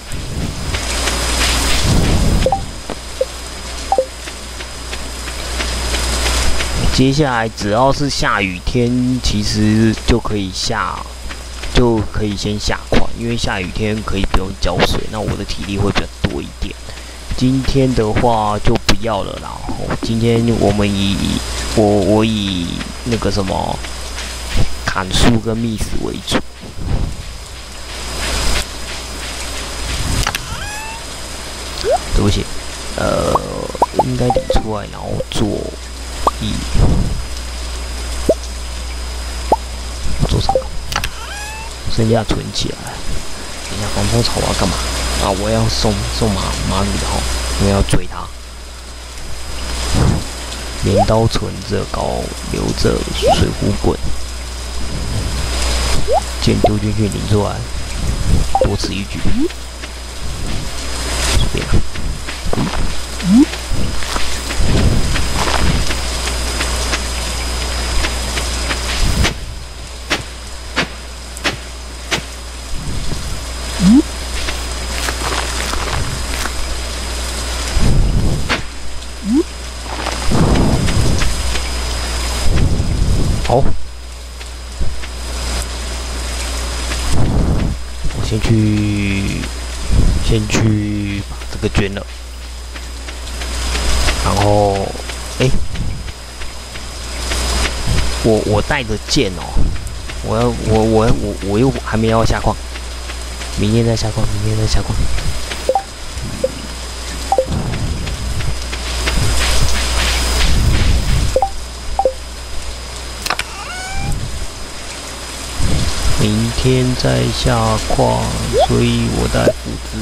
接下来只要是下雨天，其实就可以先下矿，因为下雨天可以不用浇水，那我的体力会比较多一点。今天的话就不要了啦。今天我们我以那个什么砍树跟觅食为主。对不起，应该理出来，然后做啥？剩下存起来。等一下，防风草我要干嘛？啊，我要送马女的吼，因为要追他。镰刀存着，高留着水壶滚，剑丢进去领出来，多此一举。随便。好，我先去把这个捐了，然后，我带着剑哦，我又还没要下矿，明天再下矿。明天再下矿，所以我带斧子，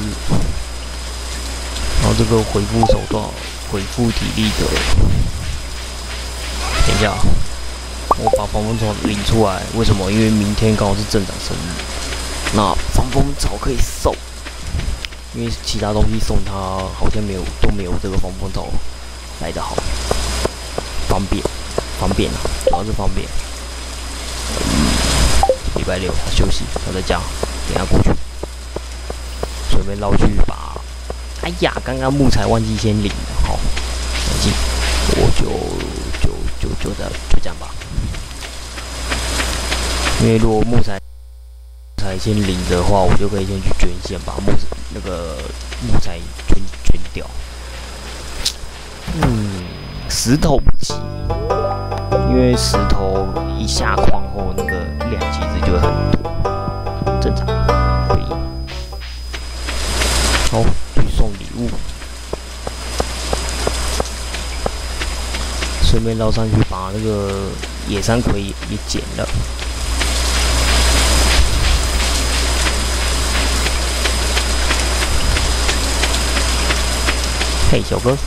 然后这个回复手段、回复体力的。等一下，我把防风草领出来，为什么？因为明天刚好是镇长生日，那防风草可以送，因为其他东西送他好像都没有这个防风草来得好，方便啊，主要是方便。礼拜6他休息，他在家，等一下过去，顺便绕去把。哎呀，刚刚木材忘记先领了，好，没劲，我就这样吧。因为如果木材先领的话，我就可以先去捐献，把木材捐掉。石头不急，因为石头一下矿后那个量其实就会很多，正常。可以。好，去送礼物，顺便绕上去把那个野山葵也捡了。 嘿，小哥。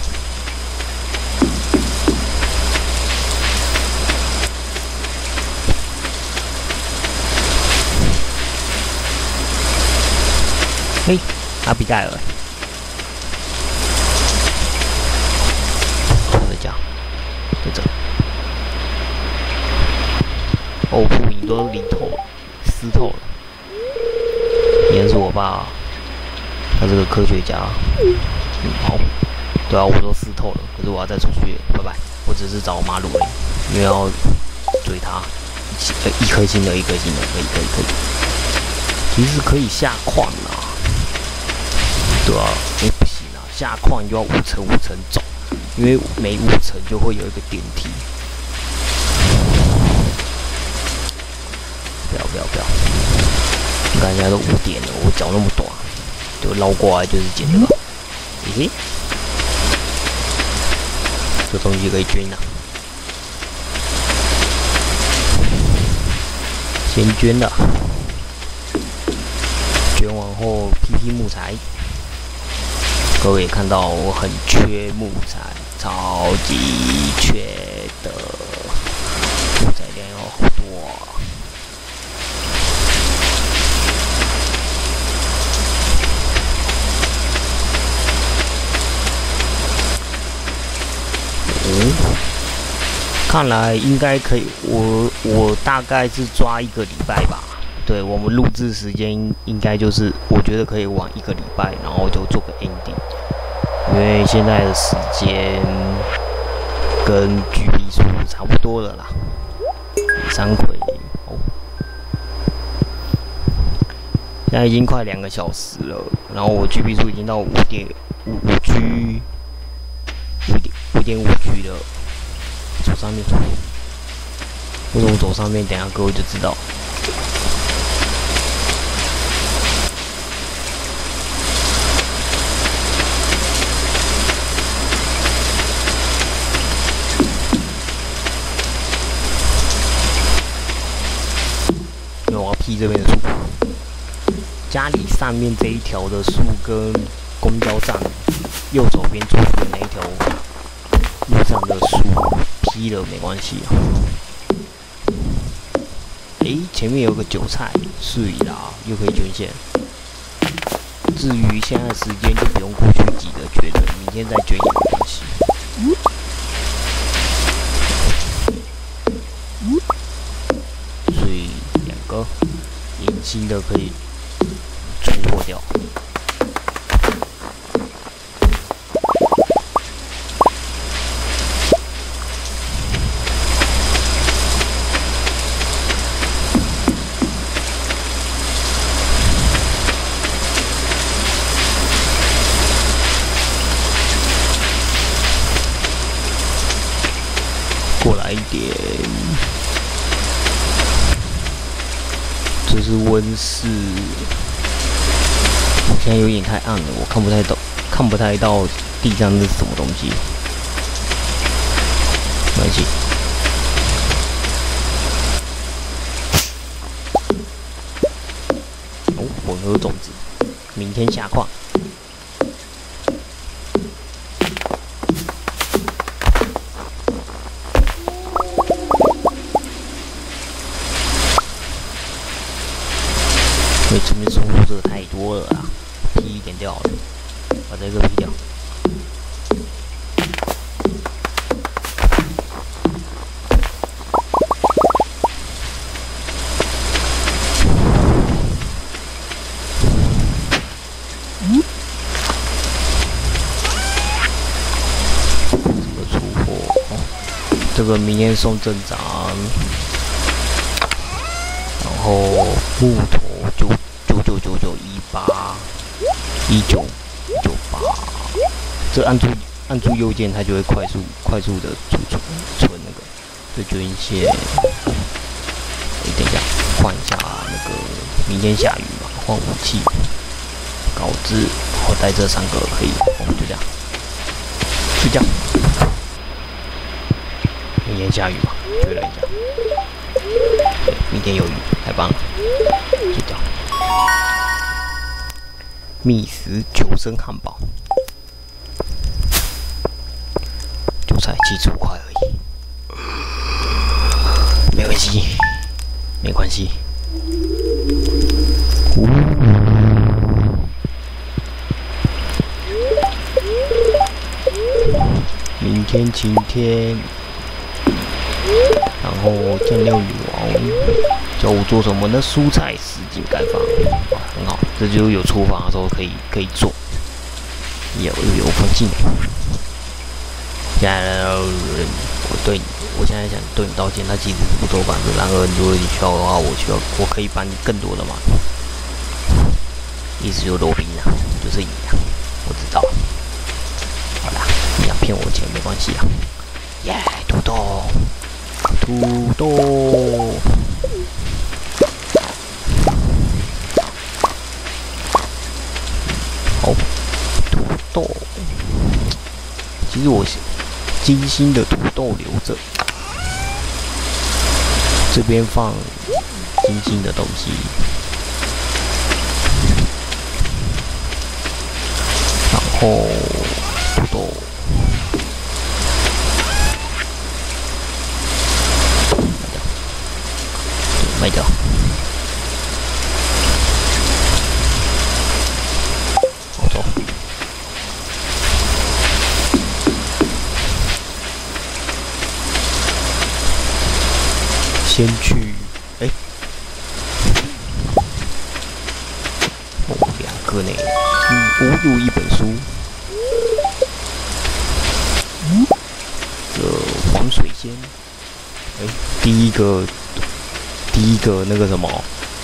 嘿，阿比盖尔。在讲，在这。哦，铺你都淋透了，湿透了。应该是我爸，他是个科学家。好，对啊，我都湿透了，可是我要再出去，拜拜。我只是找马路而已，因为要追他，一颗星的，一颗星的，可以。其实可以下矿啦。对啊，不行啊，下矿就要5层走，因为每5层就会有一个电梯。不要！你看现在都5点了，我脚那么短，就绕过来就是捡这个。嘿嘿，这东西可以捐啊，先捐了，捐完后批木材。各位也看到我很缺木材，超级缺的，木材量有好多啊。看来应该可以，我大概是抓1个礼拜吧。对，我们录制时间应该就是，我觉得可以玩1个礼拜，然后就做个 ending。因为现在的时间跟GB数差不多了啦。3回哦，现在已经快2个小时了，然后我 GB 数已经到5.5G 了。走上面，为什么走上面？等一下各位就知道。因为我要劈这边的树，家里上面这一条的树跟公交站右手边出去的那一条路上的树劈了没关系啊。前面有个韭菜，是啦，又可以捐线。至于现在时间就不用过去急着捐了，明天再捐也没关系。所以2个年轻的可以出货掉。过来一点，这是温室。现在有点太暗了，我看不太到地上是什么东西。没关系。哦，混合种子，明天下矿。因为这边松树这个太多了啊，劈一点掉了，把这个劈掉。这个出货，这个明天送镇长，然后木头999181998，这按住右键，它就会快速的存那个，所以就一些。等一下，换一下那个，明天下雨嘛，换武器，稿子，然后带这3个可以，就这样，就这样。明天下雨嘛，确认一下。对，明天有雨，太棒了，就这样。觅食求生汉堡。 菜7-5块而已，没关系，没关系。明天晴天，然后酱料女王教我做什么呢？蔬菜什锦干饭，哇，很好，这就有厨房的时候可以做，有空进。现在呢，我现在想对你道歉，那其实是不多办的。然而，如果你需要的话，我可以帮你更多的忙。意思就是罗宾啊，就是你啊，我知道。好啦，你想骗我钱没关系啊。耶，土豆。好，土豆。其实我精心的土豆留着，这边放精心的东西，然后土豆。卖掉。好走。先去，哦，2个呢。我有1本书。这黄水仙。第一个那个什么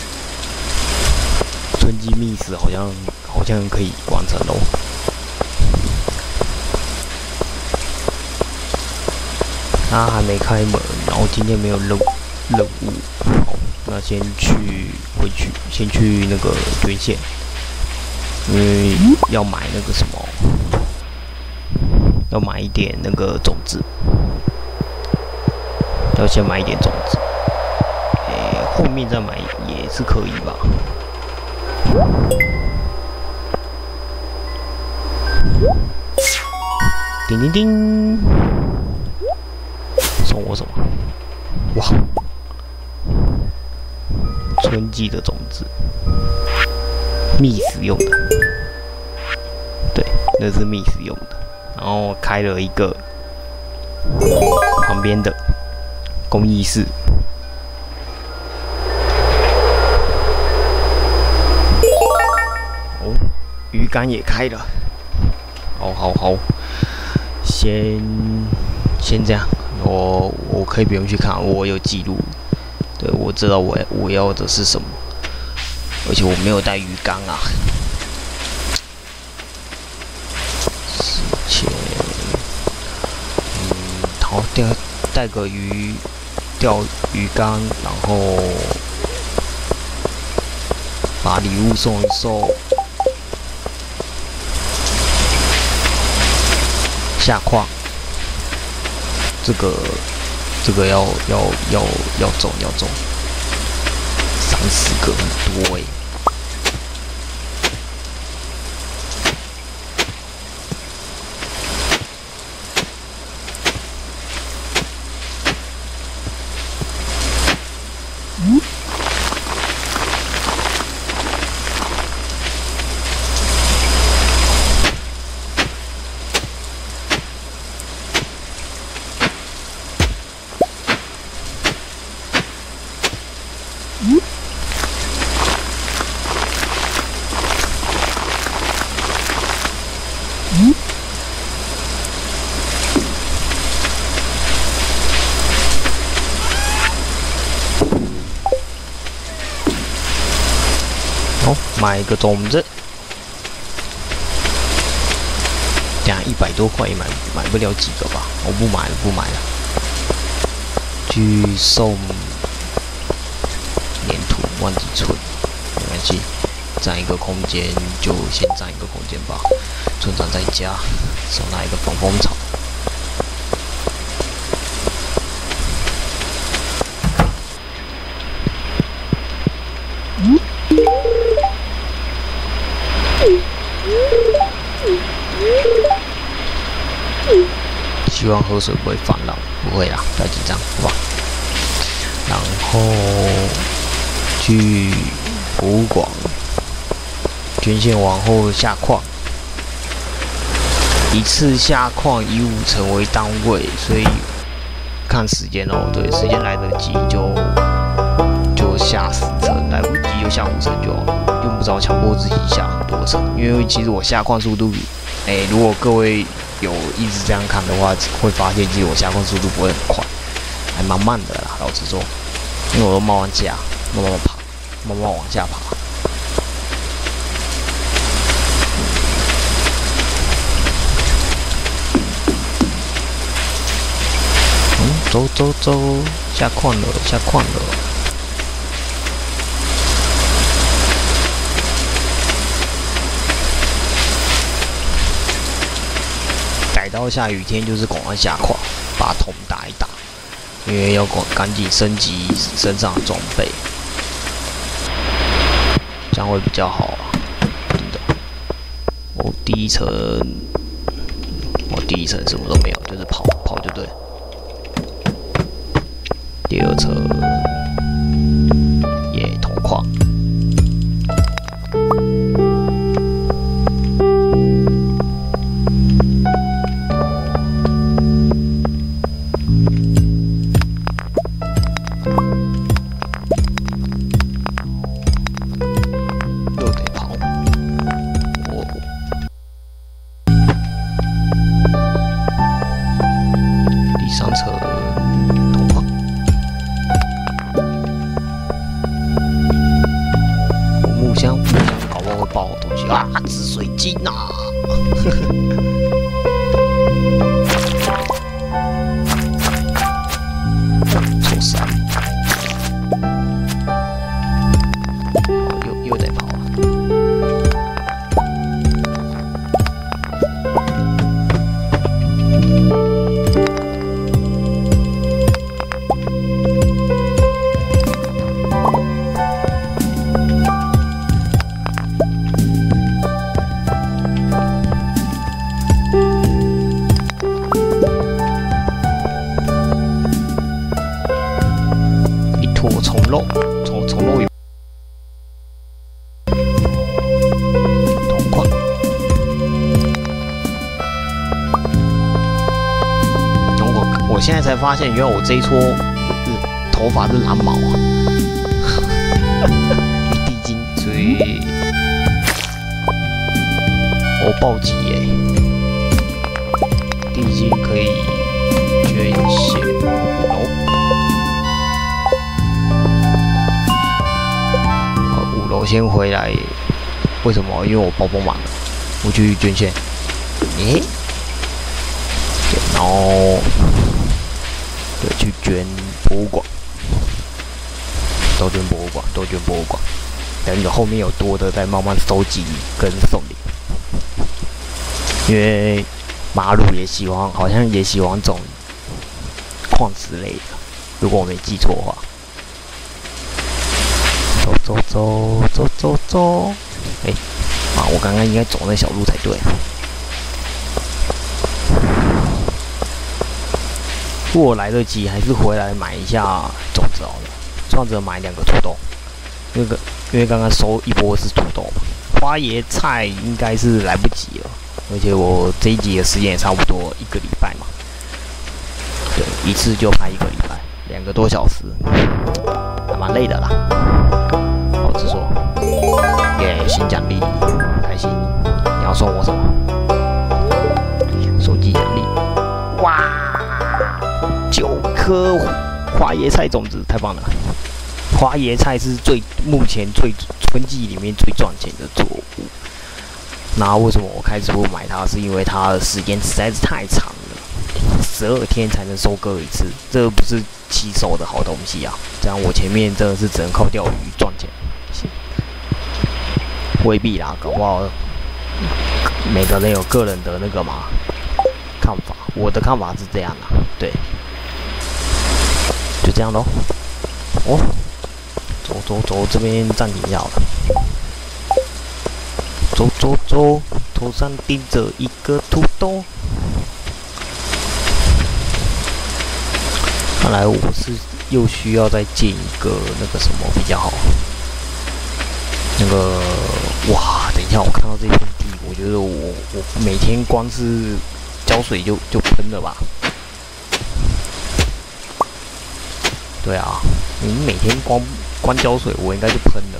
春季觅食好像可以完成哦。他还没开门，然后今天没有任务。好，那先去那个捐献，因为要买那个什么，要买一点那个种子，要先买一点种子。后面再买也是可以吧。叮叮叮，送我什么？哇，春季的种子，觅食用的。对，那是觅食用的。然后开了一个旁边的工艺室。鱼竿也开了，好，先这样，我可以不用去看，我有记录，对，我知道我要的是什么，而且我没有带鱼竿啊，之前，好带个钓鱼竿，然后把礼物送一送。下矿，这个要种30个，很多好，买个种子，等下100多块也买不了几个吧？我不买了，去送粘土忘记存，没关系，占一个空间就先占一个空间吧。村长在家，少拿一个防风草。 希望河水不会泛滥，不会啦，不要紧张，好吧？然后去博物馆捐献完后下矿，一次下矿以5成为单位，所以看时间哦，对，时间来得及就下10层，来不及就下5层就好了，用不着强迫自己下很多层，因为其实我下矿速度，如果各位有一直这样看的话，会发现其实我下矿速度不会很快，还蛮慢的啦，老实说，因为我都慢慢下，慢慢爬，慢慢往下爬。走，下矿了，下矿了。逮到下雨天就是赶快下矿，把桶打一打，因为要赶紧升级身上的装备，这样会比较好啊。真的。第一层什么都没有，就是跑就对了。第2层也铜矿，又得跑。第3层。搞不好会爆东西啊！紫水晶啊！抽3，又得跑啊！虫肉有铜矿，我现在才发现，原来我这一撮头发是蓝毛啊，地精，所以我暴击耶，地精可以捐献我先回来，为什么？因为我包包满了，我去捐献。然后对，去捐博物馆，都捐博物馆。等你后面有多的，再慢慢收集跟送礼。因为马鲁也喜欢，好像也喜欢这种矿石类的，如果我没记错的话。走！我刚刚应该走那小路才对。如果来得及，还是回来买一下种子好了，这样子买2个土豆。因为刚刚收一波是土豆嘛，花椰菜应该是来不及了，而且我这一集的时间也差不多1个礼拜嘛。对，一次就拍1个礼拜，2个多小时，还蛮累的啦。好直说，新奖励，开心！你要送我什么？手机奖励，哇，9颗花椰菜种子，太棒了！花椰菜是目前春季里面最赚钱的作物。那为什么我开始不买它？是因为它的时间实在是太长了，12天才能收割一次，这不是起手的好东西啊！这样我前面真的是只能靠钓鱼赚钱。未必啦，搞不好每个人有个人的那个嘛看法。我的看法是这样啦，对，就这样咯。走，这边暂停一下好了。走，头上顶着一个土豆。 看来我是又需要再建一个那个什么比较好。那个哇，等一下，我看到这片地，我觉得我每天光是浇水就喷了吧？对啊，你每天光浇水，我应该就喷了。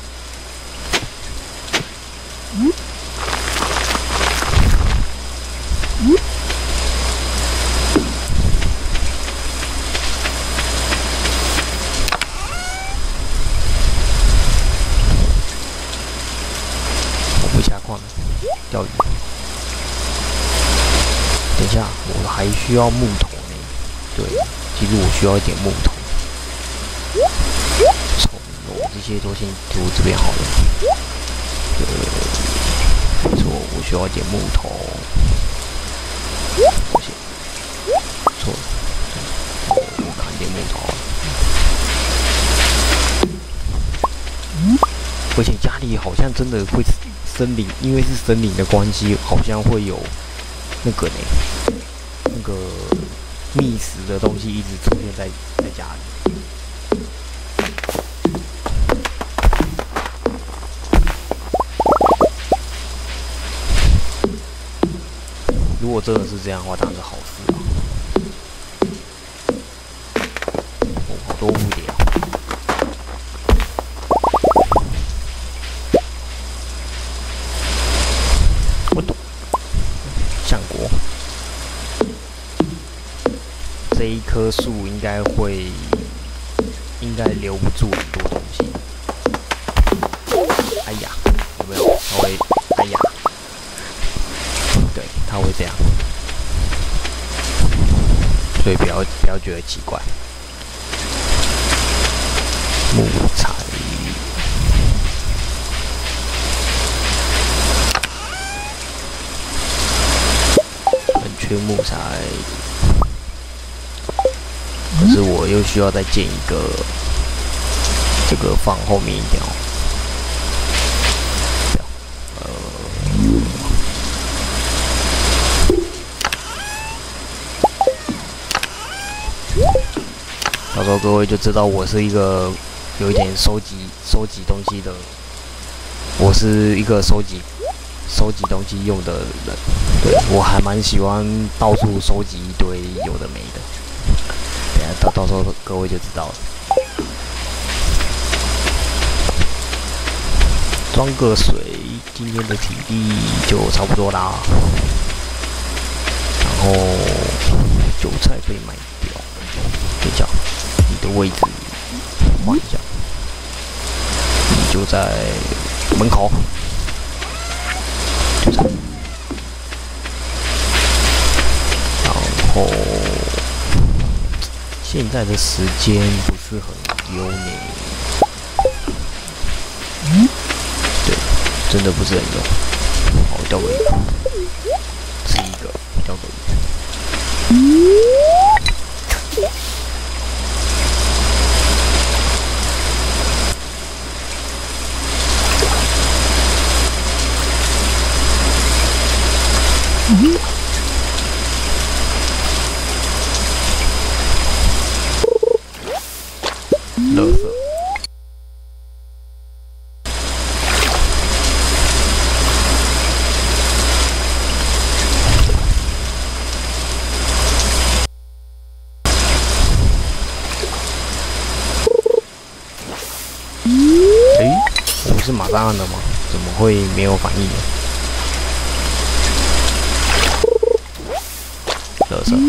钓鱼。等一下，我还需要木头呢。对，其实我需要一点木头。我这些都先丢这边好了。没错，我需要一点木头。错了，我砍点木头。而且家里好像真的会森林，因为是森林的关系，好像会有那个呢，那个觅食的东西一直出现在家里。如果真的是这样的话，当然是好事啊。哦，好多蝴蝶啊！我懂。橡果，这一棵树应该留不住很多东西。哎呀，有没有？它会，哎呀。对，它会这样，所以不要觉得奇怪。木材，很缺木材，可是我又需要再建一个，这个放后面一点哦。到时候各位就知道我是一个有一点收集东西的，我是一个收集东西用的人。对，我还蛮喜欢到处收集一堆有的没的。等下到时候各位就知道了。装个水，今天的体力就差不多啦。然后韭菜被卖掉，等一下。的位置换一下，你就在门口，就这样。然后现在的时间不是很优呢，对，真的不是很优。好，钓个鱼，吃一个，钓个鱼。垃圾。我不是马上按的吗？怎么会没有反应呢？垃圾。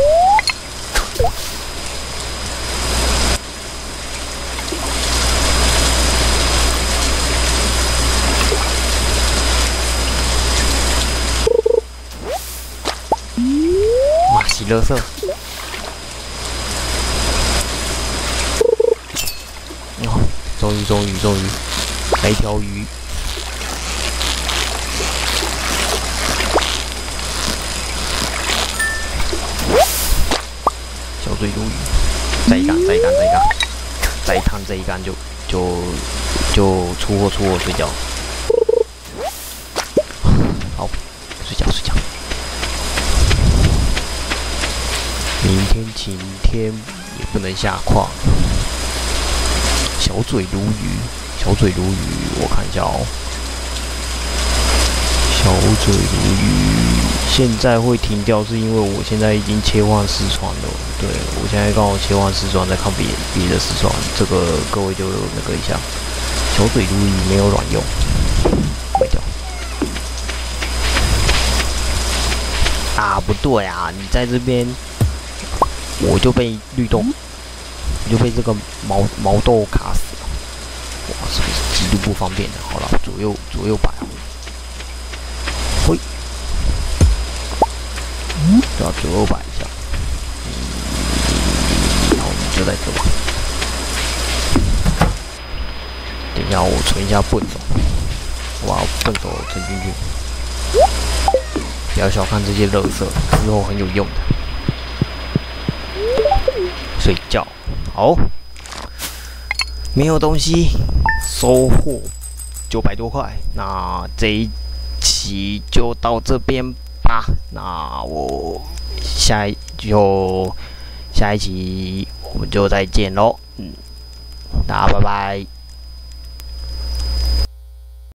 马洗垃圾。哦，终于来一条鱼。小水鲈鱼，再一竿，再一趟这一竿就出货睡觉。好，睡觉。明天晴天。 也不能下矿。小嘴鲈鱼，小嘴鲈鱼，我看一下哦。小嘴鲈鱼现在会停掉，是因为我现在已经切换视窗了。对，我现在刚好切换视窗，在看别的视窗，这个各位就那个一下。小嘴鲈鱼没有卵用，没掉。啊，不对啊！你在这边，我就被绿豆，我就被这个毛豆卡死了。哇，这个是极度不方便的。好了，左右摆。嘿，对啊，左右摆一下。然后你就在这吧。等一下，我存一下笨手，我把笨手存进去。不要小看这些垃圾，之后很有用的。睡觉，好，没有东西，收获900多块。那这一期就到这边吧。那我下一期我们就再见喽。大家拜拜。